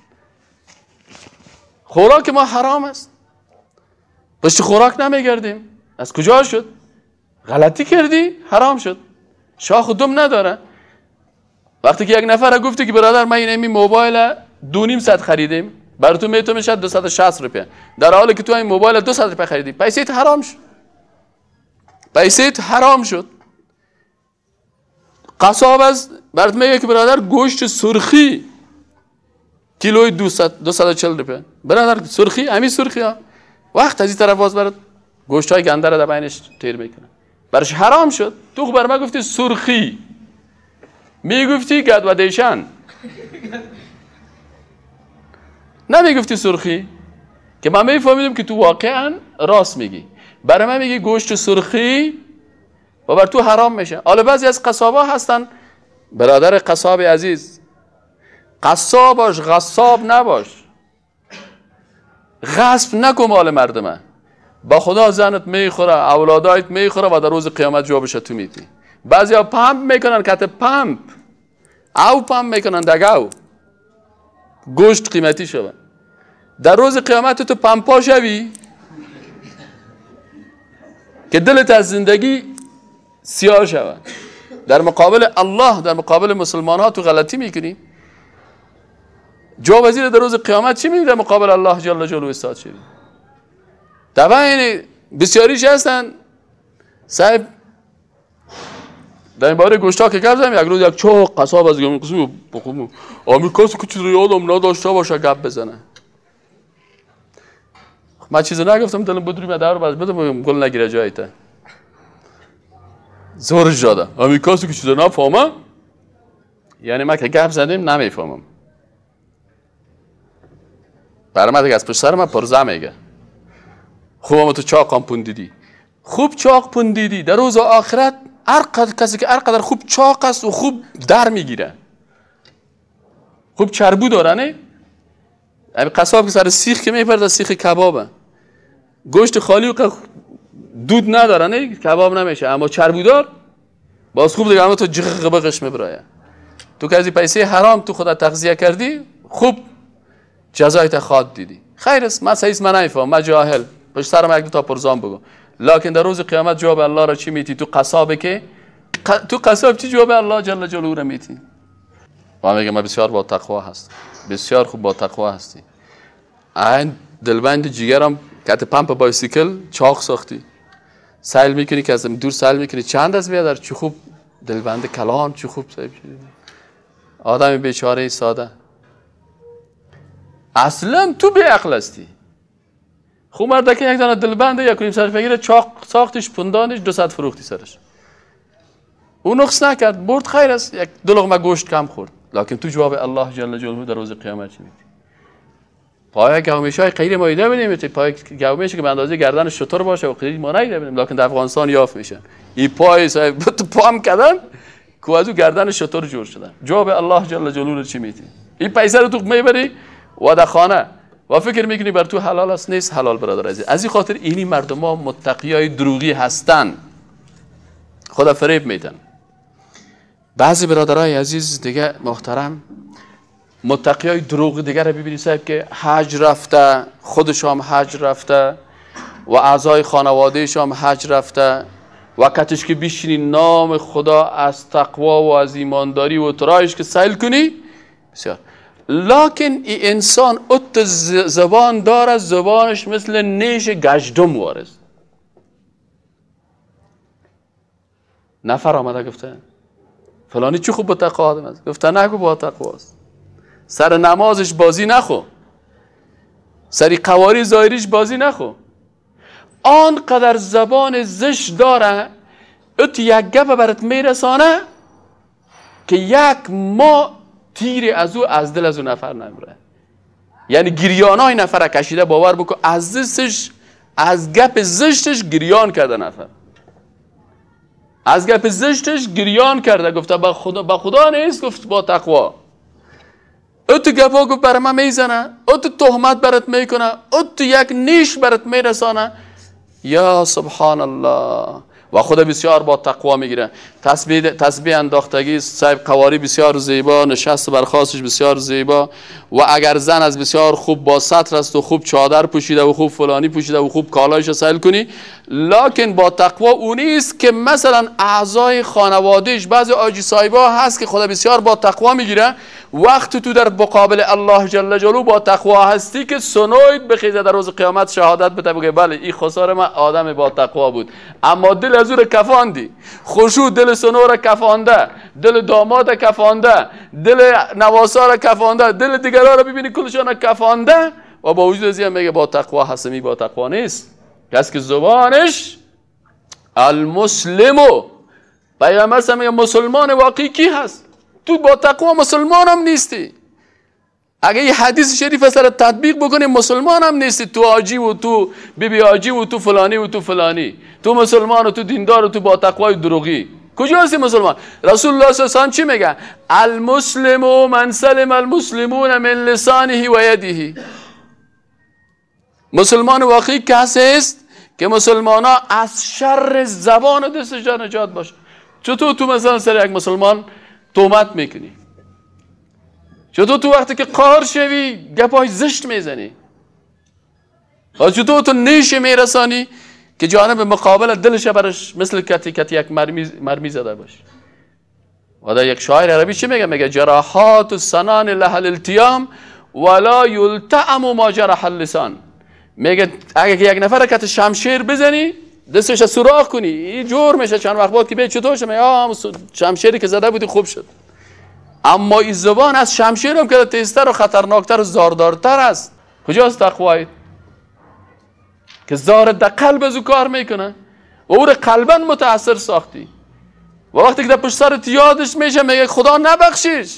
خوراک ما حرام است پشت خوراک نمیگردیم. از کجا شد؟ غلطی کردی حرام شد. شاخ و دم نداره. وقتی که یک نفر گفته که برادر من این موبایل دو نیم صد خریدیم بر تو میتو میشه دویست و شصت روپیه، در حالی که تو این موبایل دویست روپیه خریدی، پیسه حرام شد، پیسه حرام شد. قصاب از برات میگه که برادر گوشت سرخی کیلوی دویست و چهل روپیه، برادر سرخی همین سرخی ها، وقت از این طرف باز برات گوشت های گنده رو در بینش تیر میکنه، برش حرام شد. تو بر من گفتی سرخی، میگفتی گدودیشن، نمیگفتی سرخی، که من میفهمیدم که تو واقعا راست میگی. برای من میگی گوشت سرخی و بر تو حرام میشه. حالا بعضی از قصابا هستن، برادر قصاب عزیز، قصاب باش، غصاب نباش، غصب نکن مال مردمه، با خدا زنت میخوره، اولادایت میخوره و در روز قیامت جوابش تو میدی. بعضی ها پمپ میکنن، کت پمپ او پمپ میکنن دگاو گوشت قیمتی شود، در روز قیامت تو پمپا شوی که دلت از زندگی سیاه شود، در مقابل الله، در مقابل مسلمان ها تو غلطی میکنی، جواب وزیر در روز قیامت چی میدی؟ در مقابل الله جل جلاله استاد شوی. طبعا بسیاریش هستن صاحب در این باره گوشتا که گفت یک روز یک چاق قصاب از گم قسم بخوام آمریکاست که چیزی یادم نداشته باشه گپ بزنه. من چیزی نگفتم، دلم بود روی مدار باز بدم گل نگیره جایی تا زورش داده آمریکاست که چیزی نفهمم، یعنی من که گپ زدیم نمیفهمم. برای من دیگه از پشت سر من پرزه میگه خوب هم تو چاق هم پوندیدی، خوب چاق پوندیدی، در روز آخرت هر قدر کسی که هر قدر خوب چاق است و خوب در میگیره، خوب چربو داره، نه؟ همین قصاب که سر سیخ که میپرده سیخ کبابه، گوشت خالی و دود نداره، نه؟ کباب نمیشه، اما چربو دار باز خوب دیگه همه تو جغ بغش میبرایه. تو که از پیسه حرام تو خودت تغذیه کردی، خوب جزایت خواهد دیدی. خیر است، من سعیس من نمیفهم، من جاهل، پشت سرم یک دو تا پرزام بگو، لکن در روز قیامت جواب الله را چی میتی؟ تو قصابه که ق... تو قصاب چی جواب الله جل جلاله را میتی؟ من میگم من بسیار با تقوا هست، بسیار خوب با تقوا هستی. این دلبند جیگرم کت پمپ بایسیکل چاق ساختی، سیل میکنی که از دور سیل میکنی، چند از بیادر چه خوب دلبند کلان، چه خوب صاحب شدی. آدم بیچاره ساده، اصلا تو بی عقل هستی. خوب مرده که یک دانه دلبنده یک کنیم سرش بگیره، چاق ساختش پوندانش دو صد فروختی سرش، اون نقص نکرد، برد، خیر است، یک دو لقمه گوشت کم خورد. لکن تو جواب الله جل جلاله در روز قیامت چی میدی؟ پای گومیش های غیر مایده ببینیم، پای گومیش که به اندازه گردن شتر باشه و غیر ما نمیدونیم، لکن در افغانستان یافت میشه این پای صاحب تو پام کردن که از اون گردن شتر جور شدن. جواب الله جل جلاله چی میدی؟ این پیسه رو تو میبری و در خانه و فکر میکنی بر تو حلال است، نیست حلال برادر عزیز. از این خاطر اینی مردم ها متقیای دروغی هستن، خدا فریب میدن. بعضی برادرای عزیز دیگه محترم متقیای دروغ دیگه رو ببینید صاحب که حج رفته، خودش هم حج رفته و اعضای خانوادهش هم حج رفته و کتش که بیشینی نام خدا از تقوا و از ایمانداری و ترایش که سیل کنی بسیار، لکن این انسان ات زبان داره، زبانش مثل نیش گشدم وارز. نفر آمده گفته فلانی چی خوب با تقوا آدم است، گفته نگو با تقوا است. سر نمازش بازی نخو، سری قواری ظاهریش بازی نخو، آنقدر زبان زشت داره ات یک گپ برات میرسانه که یک ما تیری از او از دل از او نفر نمیره. یعنی گریانای نفر کشیده، باور بکن از دستش از گپ زشتش گریان کرده، نفر از گپ زشتش گریان کرده، گفته با خدا با خدا نیست، گفت با تقوا. ات گپا گفت برای من میزنه، ات تهمت برات میکنه، ات یک نیش برات میرسانه. یا سبحان الله. و خدا بسیار با تقوا میگیره. تسبیح تسبیح انداختگی صاحب قواری بسیار زیبا، نشست برخاستش بسیار زیبا، و اگر زن از بسیار خوب با سطر است و خوب چادر پوشیده و خوب فلانی پوشیده و خوب کالایش سیل کنی، لکن با تقوا اونی است که مثلا اعضای خانوادهش، بعضی آجی صاحبا هست که خدا بسیار با تقوا میگیره وقت تو در مقابل الله جل جلاله با تقوا هستی که سنوید بخیزه در روز قیامت شهادت بده بگه بله این خسار من آدم با تقوا بود، اما دل از او را کفاندی، خشوع دل سنو را کفانده، دل داماد کفانده، دل نواسا را کفانده، دل دیگران را ببینی کلشان را کفانده و با وجود از این میگه با تقوا هستمی. با تقوا نیست. کسی که زبانش المسلمو، پیامبر هم میگه مسلمان واقعی کی هست؟ تو با تقوا مسلمان هم نیستی. اگه این حدیث شریف سر تطبیق بکنی مسلمان هم نیستی. تو آجی و تو بی بی آجی و تو فلانی و تو فلانی، تو مسلمان و تو دیندار و تو با تقوای دروغی. کجا هستی مسلمان؟ رسول الله صلی الله علیه و چی میگه؟ المسلم من سلم المسلمون من لسانه و یده. مسلمان واقعی کسی است که مسلمان ها از شر زبان و دستش نجات باشه. چطور تو مثلا سر یک مسلمان تهمت میکنی؟ چطور تو وقتی که قهر شوی گپای زشت میزنی؟ و چطور تو نیش میرسانی که جانب مقابل دلش برش مثل کتی کتی یک مرمی, مرمی زده باشه؟ و در یک شاعر عربی چی میگه؟ میگه جراحات و سنان لحل التیام ولا یلتعم ما جرح اللسان. میگه اگه یک نفر کت شمشیر بزنی دستش سوراخ کنی این جور میشه. چند وقت بعد که به چطور شد؟ میگه شمشیری که زده بودی خوب شد. اما این زبان از شمشیر هم که تیزتر و خطرناکتر و زاردارتر است. کجاست تقوایت؟ که زار در قلب از او کار میکنه و او را قلبا متاثر ساختی و وقتی که در پشت سرت یادش میشه میگه خدا نبخشیش،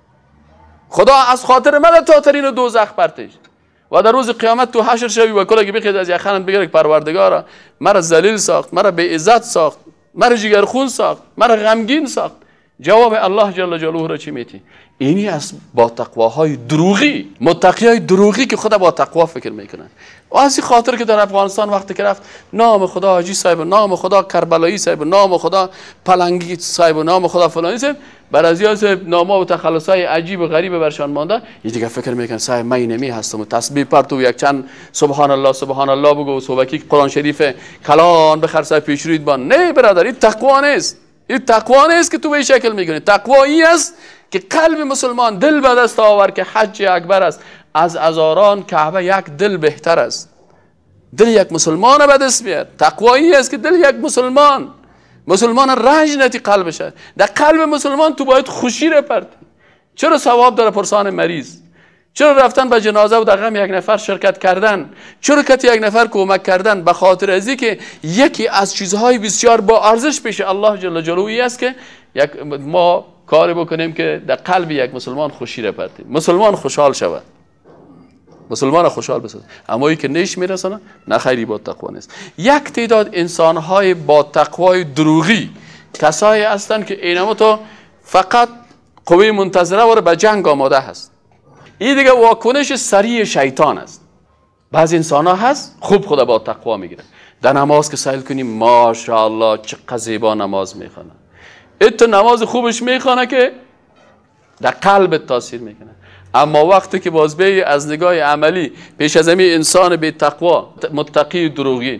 خدا از خاطر من تاترین و دوزخ پرتش. و در روز قیامت تو حشر شوی و کلا که بخید از یخنت بگیره که پروردگارا مرا ذلیل ساخت، مرا به عزت ساخت، مرا جگرخون ساخت، مرا غمگین ساخت. جواب الله جل جلاله را چی میتی؟ اینی از با تقواهای دروغی، متقیای دروغی که خدا با تقوا فکر میکنن. و از این خاطر که در افغانستان وقتی که رفت نام خدا حاجی صاحب، نام خدا کربلایی صاحب، نام خدا پلنگی صاحب، نام خدا فلانی صاحب، بر از یاس نامه و تخلصای عجیب و غریب برشان مانده. یه دیگه فکر میکن صاحب من نمی هستم و تسبیح پرت و یک چند سبحان الله سبحان الله بگو و صبحی قرآن شریف کلان بخر صاحب پیش روید بان. نه برادر، این تقوا نیست. این تقوا نیست که تو به این شکل میکنی. تقوا این است که قلب مسلمان دل به دست آور که حج اکبر است. از هزاران کعبه یک دل بهتر است. دل یک مسلمان به دست بیار. تقوا این است که دل یک مسلمان مسلمان رنج نتی قلبش. در قلب مسلمان تو باید خوشی را پرتی. چرا ثواب داره پرسان مریض؟ چرا رفتن به جنازه و در غم یک نفر شرکت کردن؟ چرا کتی یک نفر کمک کردن؟ به خاطر ازی که یکی از چیزهای بسیار با ارزش پیش الله جل جلاله است که یک ما کاری بکنیم که در قلب یک مسلمان خوشی را پرتیم، مسلمان خوشحال شود، مسلمان خوشحال بسازه. اما ای که نیش میرسانه نه خیلی با تقوا نیست. یک تعداد انسانهای با تقوای دروغی کسایی هستند که اینما تو فقط قوی منتظره و به جنگ آماده هست. این دیگه واکنش سریع شیطان است. بعضی انسان ها هست خوب خدا با تقوا میگیره. در نماز که سایل کنیم ماشاءالله چقدر زیبا نماز میخونه. ات نماز خوبش میخونه که در قلبت تاثیر میکنه. اما وقتی که باز بی از نگاه عملی پیش از همین انسان بی تقوا متقی دروغین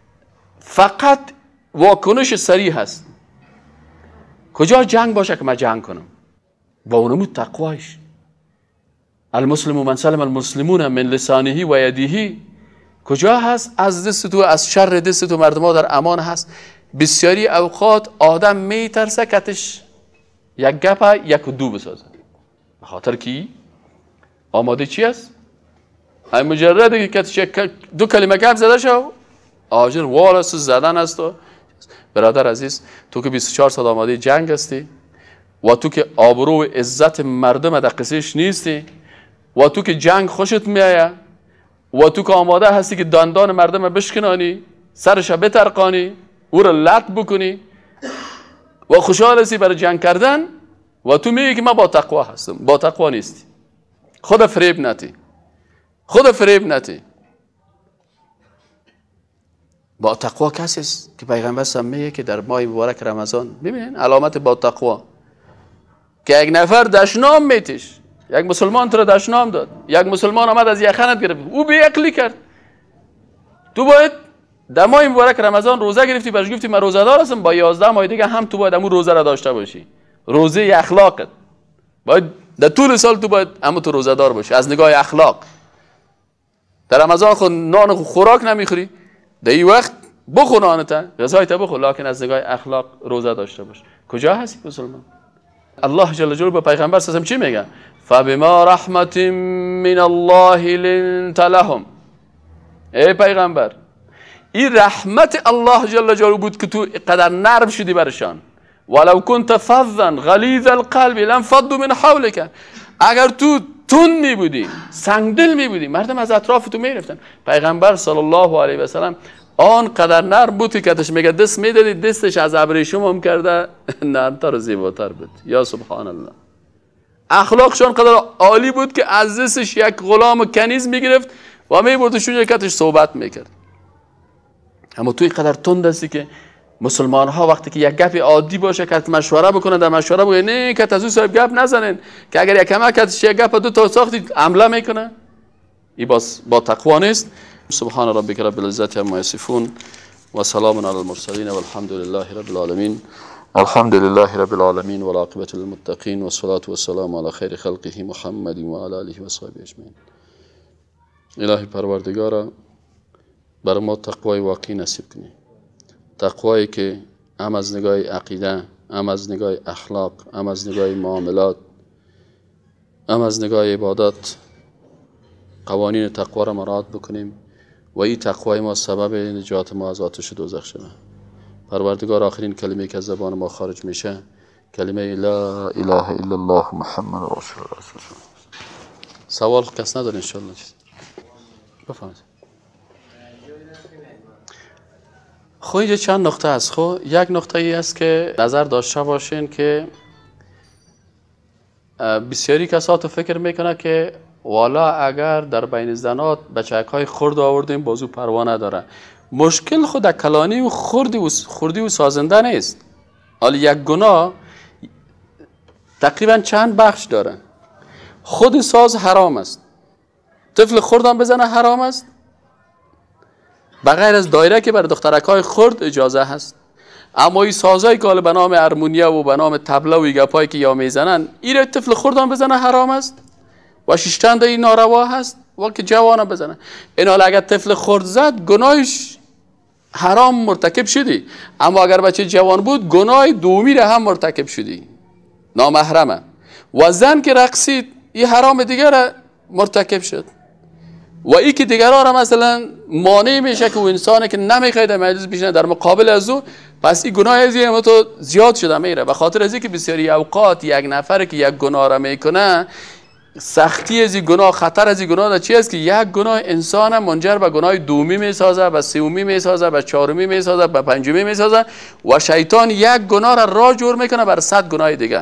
فقط واکنش سریع هست. کجا جنگ باشه که من جنگ کنم؟ با اونمو تقوایش. المسلم من سلم المسلمون من لسانه و یده. کجا هست؟ از دست تو، از شر دست تو مردم ها در امان هست. بسیاری اوقات آدم می ترسه کتش یک گپ یک دو بسازه. به خاطر کی؟ آماده چی است؟ ای مجرد که کتش دو کلمه گپ زده شو آجر والست زدن است. و برادر عزیز تو که بیست و چهار سال آماده جنگ هستی و تو که آبرو و عزت مردم در قصهش نیستی و تو که جنگ خوشت میایه و تو که آماده هستی که دندان مردم بشکنانی، سرش بترقانی، او را لط بکنی و خوشحال هستی برای جنگ کردن و تو میگی که من با تقوا هستم. با تقوا نیستی. خود فریب نتی. خود فریب نتی. با تقوا کسی است که پیغمبر صلی الله علیه و آله میگه که در ماه مبارک رمضان ببینین علامت با تقوا که یک نفر دشنام میتیش، یک مسلمان تو را دشنام داد، یک مسلمان آمد از یخنت گرفت، او بی عقلی کرد. تو باید در ماه مبارک رمضان روزه گرفتی، برش گفتی من روزه دار هستم، با یازده ماه دیگه هم تو باید همون روزه را داشته باشی. روزه اخلاقت باید در طول سال تو باید اما تو روزه‌دار باشی. از نگاه اخلاق در رمضان خود نان خوراک نمیخوری، در این وقت بخور نانتا، غذایت بخور، لکن از نگاه اخلاق روزه داشته باش. کجا هستی مسلمان؟ الله جل جلاله به پیغمبر صلی الله علیه و چی میگه؟ فبما رحمت من الله لنت لهم. ای پیغمبر، این رحمت الله جل جلاله بود که تو قدر نرم شدی برشان. ولو كنت فظا غلیظ القلب لانفضوا من حولك. اگر تو تون می بودی، سنگدل می بودی، مردم از اطراف تو می رفتن. پیغمبر صلی الله علیه و سلم آن قدر نرم بود که کتش میگه دست میدادی دستش از ابریشم هم کرده نرمتر و زیباتر بود. یا سبحان الله. اخلاقشان قدر عالی بود که از دستش یک غلام کنیز میگرفت و میبردشون یک کتش صحبت میکرد. اما توی قدر تند هستی که مسلمان ها وقتی که یک گپ عادی باشه که مشوره بکنن، در مشوره بگن نه که از اون صاحب گپ نزنن، که اگر یک کمک کتش یک گپ دو تا ساختی عمله میکنه. این باز با تقوا نیست. سبحان ربک رب العزت عما یصفون و سلام علی المرسلین والحمد لله رب العالمین. الحمد لله رب العالمین والعاقبة للمتقین والصلاة والسلام علی خیر خلقه محمد و علی آله و صحبه اجمعین. الهی پروردگارا بر ما تقوای واقعی نصیب کنی، تقوایی که هم از نگاه عقیده، هم از نگاه اخلاق، هم از نگاه معاملات، هم از نگاه عبادات قوانین تقوا را مراعات بکنیم و این تقوای ما سبب نجات ما از آتش دوزخ شده. پروردگار آخرین کلمه که از زبان ما خارج میشه کلمه لا اله الا الله محمد رسول الله. سوال کس نداره؟ انشاءالله بفرمایید. خب اینجا چند نقطه است. خب یک نقطه ای است که نظر داشته باشین که بسیاری کسا تو فکر میکنه که والا اگر در بین زنات بچه‌های خرد آوردیم بازو پروا نداره. مشکل خود در کلانی و خردی و خردی و سازنده نیست. حالا یک گناه تقریبا چند بخش داره. خود ساز حرام است، طفل خردم بزنه حرام است، بغیر از دایره که برای دخترکای خرد اجازه هست. اما این سازایی که به نام ارمونیا و به نام طبله و گپایی که یا میزنن این طفل خردم بزنه حرام است و ششتند این ناروا هست و که جوانم بزنه. این حال اگر طفل خرد زد گناهش حرام مرتکب شدی، اما اگر بچه جوان بود گناه دومی را هم مرتکب شدی، نامحرمه. و زن که رقصید این حرام دیگر را مرتکب شد و ای که دیگرها را مثلا مانع میشه که اون انسانه که نمیخواد مجلس بشینه در مقابل از او، پس این گناه از این تو زیاد شده میره. و خاطر از اینکه بسیاری اوقات یک نفر که یک گناه را میکنه، سختی از این گناه، خطر از این گناه در چی است که یک گناه انسان منجر به گناه دومی میسازه، به سومی میسازه، به چهارمی میسازه، به پنجمی میسازه و شیطان یک گناه را راه جور میکنه بر صد گناه دیگه.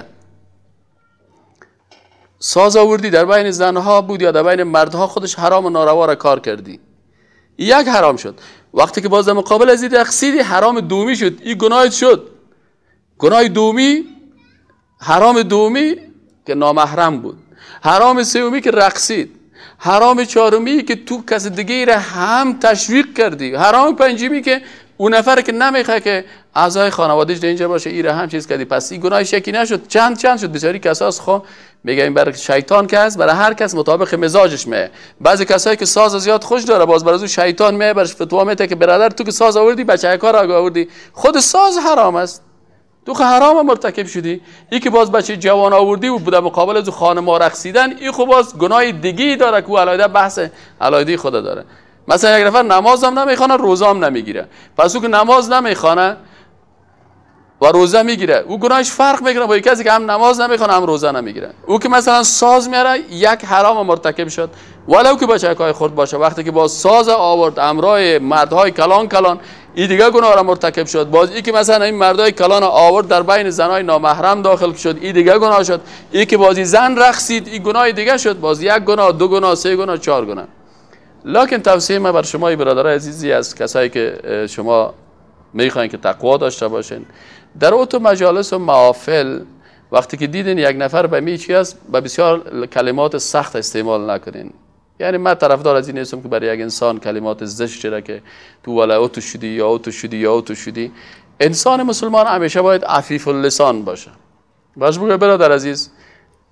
ساز آوردی در بین زنها بود یا در بین مردها، خودش حرام و ناروا را کار کردی، یک حرام شد. وقتی که باز در مقابل از این رقصیدی حرام دومی شد، این گناه شد. گناه دومی، حرام دومی که نامحرم بود، حرام سومی که رقصید، حرام چهارمی که تو کس دیگه را هم تشویق کردی، حرام پنجمی که اون نفر که نمیخواد که اعضای خانواده‌اش در اینجا باشه این را هم چیز کردی. پس این گناه شکی نشد. چند چند شد. بسیاری کساس خو میگن برای شیطان که هست، برای هر کس مطابق مزاجش میه. بعضی کسایی که ساز زیاد خوش داره باز برای شیطان میه، برش فتوا میده که برادر تو که ساز آوردی بچه کار آوردی، خود ساز حرام است، تو که حرام مرتکب شدی. این که باز بچه جوان آوردی و بوده مقابل از خانم رقصیدن، این خب باز گناه دیگه داره که علاوه بحث علاوه خود داره. مثلا یک نفر نماز هم نمیخونه، روزه هم نمیگیره، پس او که نماز نمیخونه و روزه میگیره، او گناهش فرق میکنه با کسی که هم نماز نمیخونه هم روزه نمیگیره. او که مثلا ساز میاره یک حرام مرتکب شد، ولو که بچه‌های خرد باشه. وقتی که باز ساز آورد امرای مردهای کلان کلان، این دیگه گناه را مرتکب شد. باز این که مثلا این مردهای کلان آورد در بین زنای نامحرم داخل شد، این دیگه گناه شد. این که بازی زن رقصید، این گناه دیگه شد. باز یک گناه، دو گناه، سه گناه، چهار گناه. لکن توصیه من بر شما برادرای عزیزی از کسایی که شما میخواین که تقوا داشته باشین، در اوتو مجالس و محافل وقتی که دیدین یک نفر به می چی است، به بسیار کلمات سخت استعمال نکنین. یعنی من طرفدار از این نیستم که برای یک انسان کلمات زشت را که تو ولا اوتو شدی یا اوتو شدی یا اوتو شدی. انسان مسلمان همیشه باید عفیف اللسان باشه. باش بگه برادر عزیز،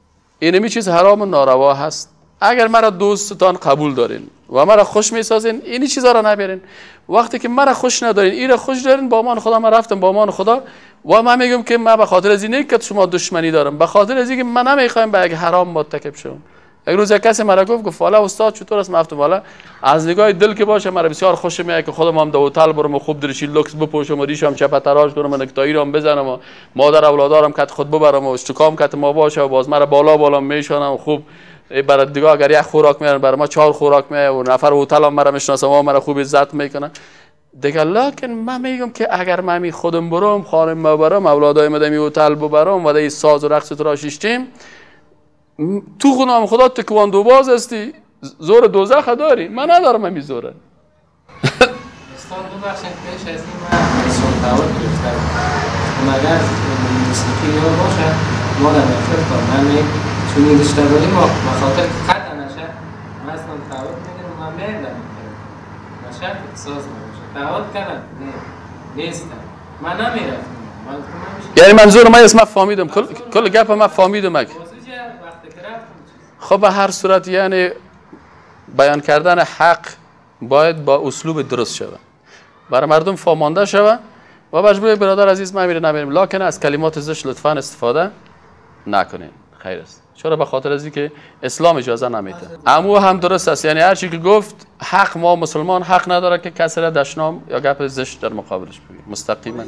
اینمی چیز حرام و ناروا هست. اگر مرا دوستتان قبول دارین و مرا خوش میسازین، اینی چیزا را نبرین. وقتی که مرا خوش ندارین، این را خوش دارین، با امان خدا من رفتم با امان خدا و من میگم که من به خاطر از این که شما دشمنی دارم، به خاطر از اینکه من نمیخوایم به یک حرام مرتکب شوم. یک روز یک کسی مرا گفت گفت والا استاد چطور است؟ گفتم والا از نگاه دل که باشه مرا بسیار خوش میاد که خودم هم دو هتل برم و خوب درشی لوکس بپوشم و ریشم چپه تراش کنم و نکتایی رو بزنم و مادر اولادارم کت خود ببرم و استکام کت ما باشه و باز مرا بالا بالا میشونم و خوب برای دیگه اگر یک خوراک میارن برای ما چهار خوراک میاره و نفر هتل هم مرا میشناسه و مرا خوب عزت میکنه دیگه. لکن من میگم که اگر من می خودم برم خانم ببرم اولادای مدمی هتل ببرم و دی ساز و رقص تراشیشتیم، تو خونم خدا تکواندو باز هستی، زور دوزخ داری، من ندارم همی زوره. استاد ببخشید پیش از این من سلطاوت گرفتم مگر موسیقی یا باشه ما در نفرت کنم من می چون این داشته بودیم بخاطر قطع نشه من اصلا تعهد میگم من میدم نشه احساس نمیشه تعهد کردم نه نیستم من نمیرفتم. یعنی منظور من اسم فهمیدم، کل کل گپ من فهمیدم. خب به هر صورت یعنی بیان کردن حق باید با اسلوب درست شود، برای مردم فهمانده شود و مجبور برادر عزیز من میره نمیریم، لکن از کلمات زشت لطفاً استفاده نکنین. خیر است. چرا؟ به خاطر از اینکه اسلام اجازه نمیده. امو هم درست است، یعنی هر چی که گفت حق ما مسلمان حق نداره که کسی را دشنام یا گپ زشت در مقابلش بگه. مستقیما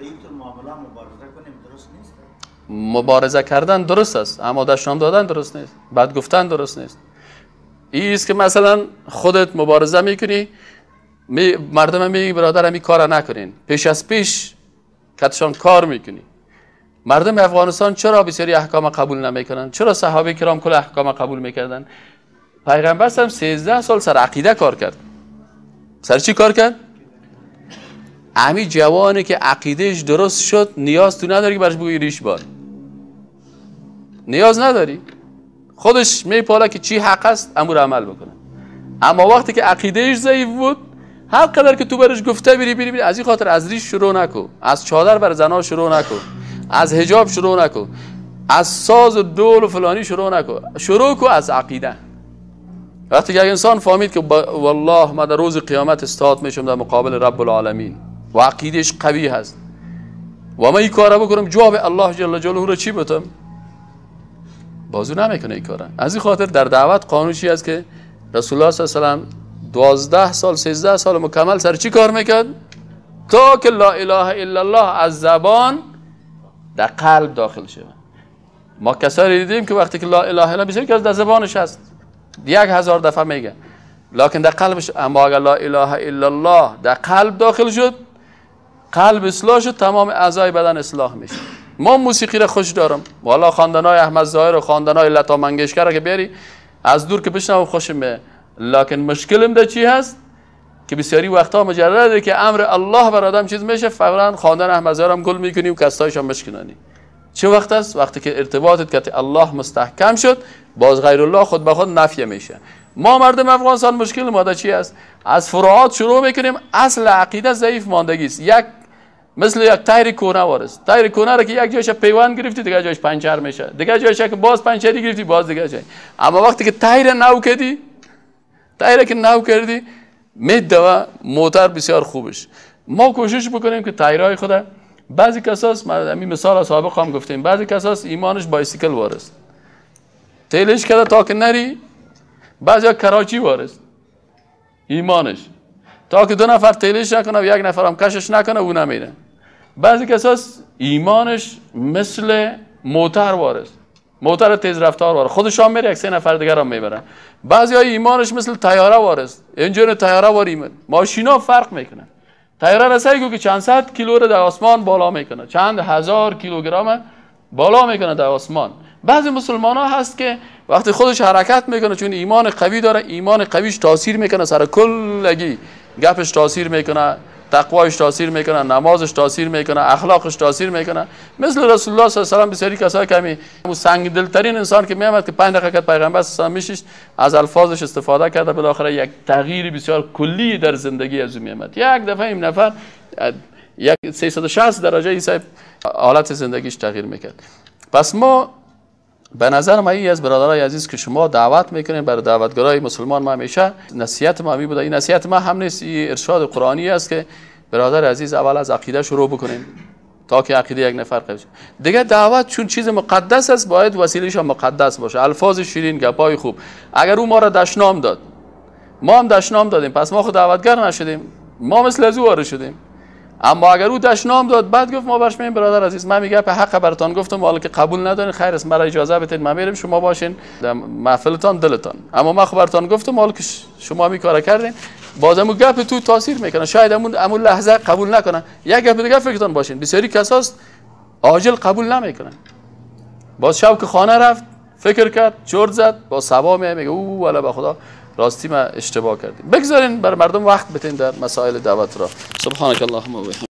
مبارزه کردن درست است اما دشنام دادن درست نیست، بد گفتن درست نیست. این است که مثلا خودت مبارزه میکنی می مردم میگی برادر می کار نکنین، پیش از پیش کتشان کار میکنی. مردم افغانستان چرا بسیاری احکام قبول نمیکنن؟ چرا صحابه کرام کل احکام قبول میکردن؟ پیغمبر هم سیزده سال سر عقیده کار کرد. سر چی کار کرد؟ امی جوانی که عقیدهش درست شد نیاز تو نداری که برش بگویی ریش بار، نیاز نداری، خودش میپاله که چی حق است امور عمل بکنه. اما وقتی که عقیدهش ضعیف بود هر قدر که تو برش گفته بری بری بری از این خاطر از ریش شروع نکو، از چادر بر زنا شروع نکو، از حجاب شروع نکو، از ساز و دول و فلانی شروع نکو، شروع کو از عقیده. وقتی که انسان فهمید که والله من در روز قیامت استاد میشم در مقابل رب العالمین و عقیدهش قوی هست و من این کار بکنم جواب الله جل جلاله رو چی بتم، بازو نمیکنه این کارا. از این خاطر در دعوت قانونی است که رسول الله صلی الله علیه و آله دوازده سال سیزده سال مکمل سر چی کار میکرد؟ تا که لا اله الا الله از زبان در قلب داخل شود. ما کسایی دیدیم که وقتی که لا اله الا الله بسیاری که از در زبانش هست یک هزار دفعه میگه لکن در قلبش، اما اگر لا اله الا الله در قلب داخل شد قلب اصلاح شد تمام اعضای بدن اصلاح میشه. ما موسیقی را خوش دارم، والا خواندنای احمد ظاهر و خواندنای لتا منگشکر را که بیاری از دور که بشنوم خوشم میاد، لکن مشکلم در چی هست که بسیاری وقتا مجرده که امر الله بر آدم چیز میشه فورا خواندن احمد ظاهر هم گل میکنی و کستایش هم مشکنانی. چه وقت است؟ وقتی که ارتباطت که الله مستحکم شد باز غیر الله خود به خود نفی میشه. ما مردم افغانستان مشکل ما در چی است؟ از فروعات شروع میکنیم، اصل عقیده ضعیف ماندگی است. یک مثل یک تایر کونه وارست، تایر کونه را که یک جایش پیوند گرفتی دیگه جایش پنچر میشه، دیگه جایش که باز پنچری گرفتی باز دیگه جای. اما وقتی که تایر نو کردی، تایر که نو کردی میدوه موتور بسیار خوبش. ما کوشش بکنیم که تایرهای خود، بعضی کساس همین مثال از سابق هم گفتیم، بعضی کساس ایمانش بایسیکل وارست تیلش کرده تا که نری، بعضی کراچی وارست ایمانش تا که دو نفر تیلش نکنه و یک نفر هم کشش نکنه او نمیره. بعضی کساس ایمانش مثل موتر وارست، موتر تیز رفتار وارست، خودش هم میره یک سه نفر دیگر هم میبره. بعضی های ایمانش مثل تیاره وارست، اینجور تیاره وار ایمان. ماشینا فرق میکنه. تیاره رسایی که چند صد کیلو رو در آسمان بالا میکنه، چند هزار کیلوگرم بالا میکنه در آسمان. بعضی مسلمان ها هست که وقتی خودش حرکت میکنه چون ایمان قوی داره، ایمان قویش تاثیر میکنه سر کلگی، گپش تاثیر میکنه، تقوایش تاثیر میکنه، نمازش تاثیر میکنه، اخلاقش تاثیر میکنه. مثل رسول الله صلی الله علیه و آله بسیاری کسایی که می سنگ دلترین انسان که میامد که پنج دقیقه پیغمبر صلی الله علیه و آله از الفاظش استفاده کرده، بالاخره یک تغییر بسیار کلی در زندگی از او میامد. یک دفعه این نفر یک سیصد و شصت درجه این حالت زندگیش تغییر میکرد. پس ما به نظر من این از برادرای عزیز که شما دعوت میکنین برای دعوتگرای مسلمان، ما همیشه نصیحت ما می بوده، این نصیحت ما هم نیست، این ارشاد قرآنی است که برادر عزیز اول از عقیده شروع بکنین تا که عقیده یک نفر قبول شه. دیگه دعوت چون چیز مقدس است باید وسیله‌اش هم مقدس باشه، الفاظ شیرین، گپای خوب. اگر او ما را دشنام داد، ما هم دشنام دادیم، پس ما خود دعوتگر نشدیم، ما مثل از او وارد شدیم. اما اگر او دشنام داد بعد گفت ما برش میگیم برادر عزیز من میگم به حق براتون گفتم، حالا که قبول ندارین خیر است، مرا اجازه بدید ما میریم، شما باشین در محفلتان دلتان، اما ما خبرتان گفتم حالا که شما می کار کردین بازم گپ تو تاثیر میکنه، شاید همون همون لحظه قبول نکنن، یک گپ دیگه فکرتان باشین. بسیاری کساست عاجل قبول نمیکنن، باز شب که خانه رفت فکر کرد چرت زد، با سبا میگه او والا به خدا راستی ما اشتباه کردیم. بگذارین بر مردم وقت بتین در مسائل دعوت را. سبحانك اللهم و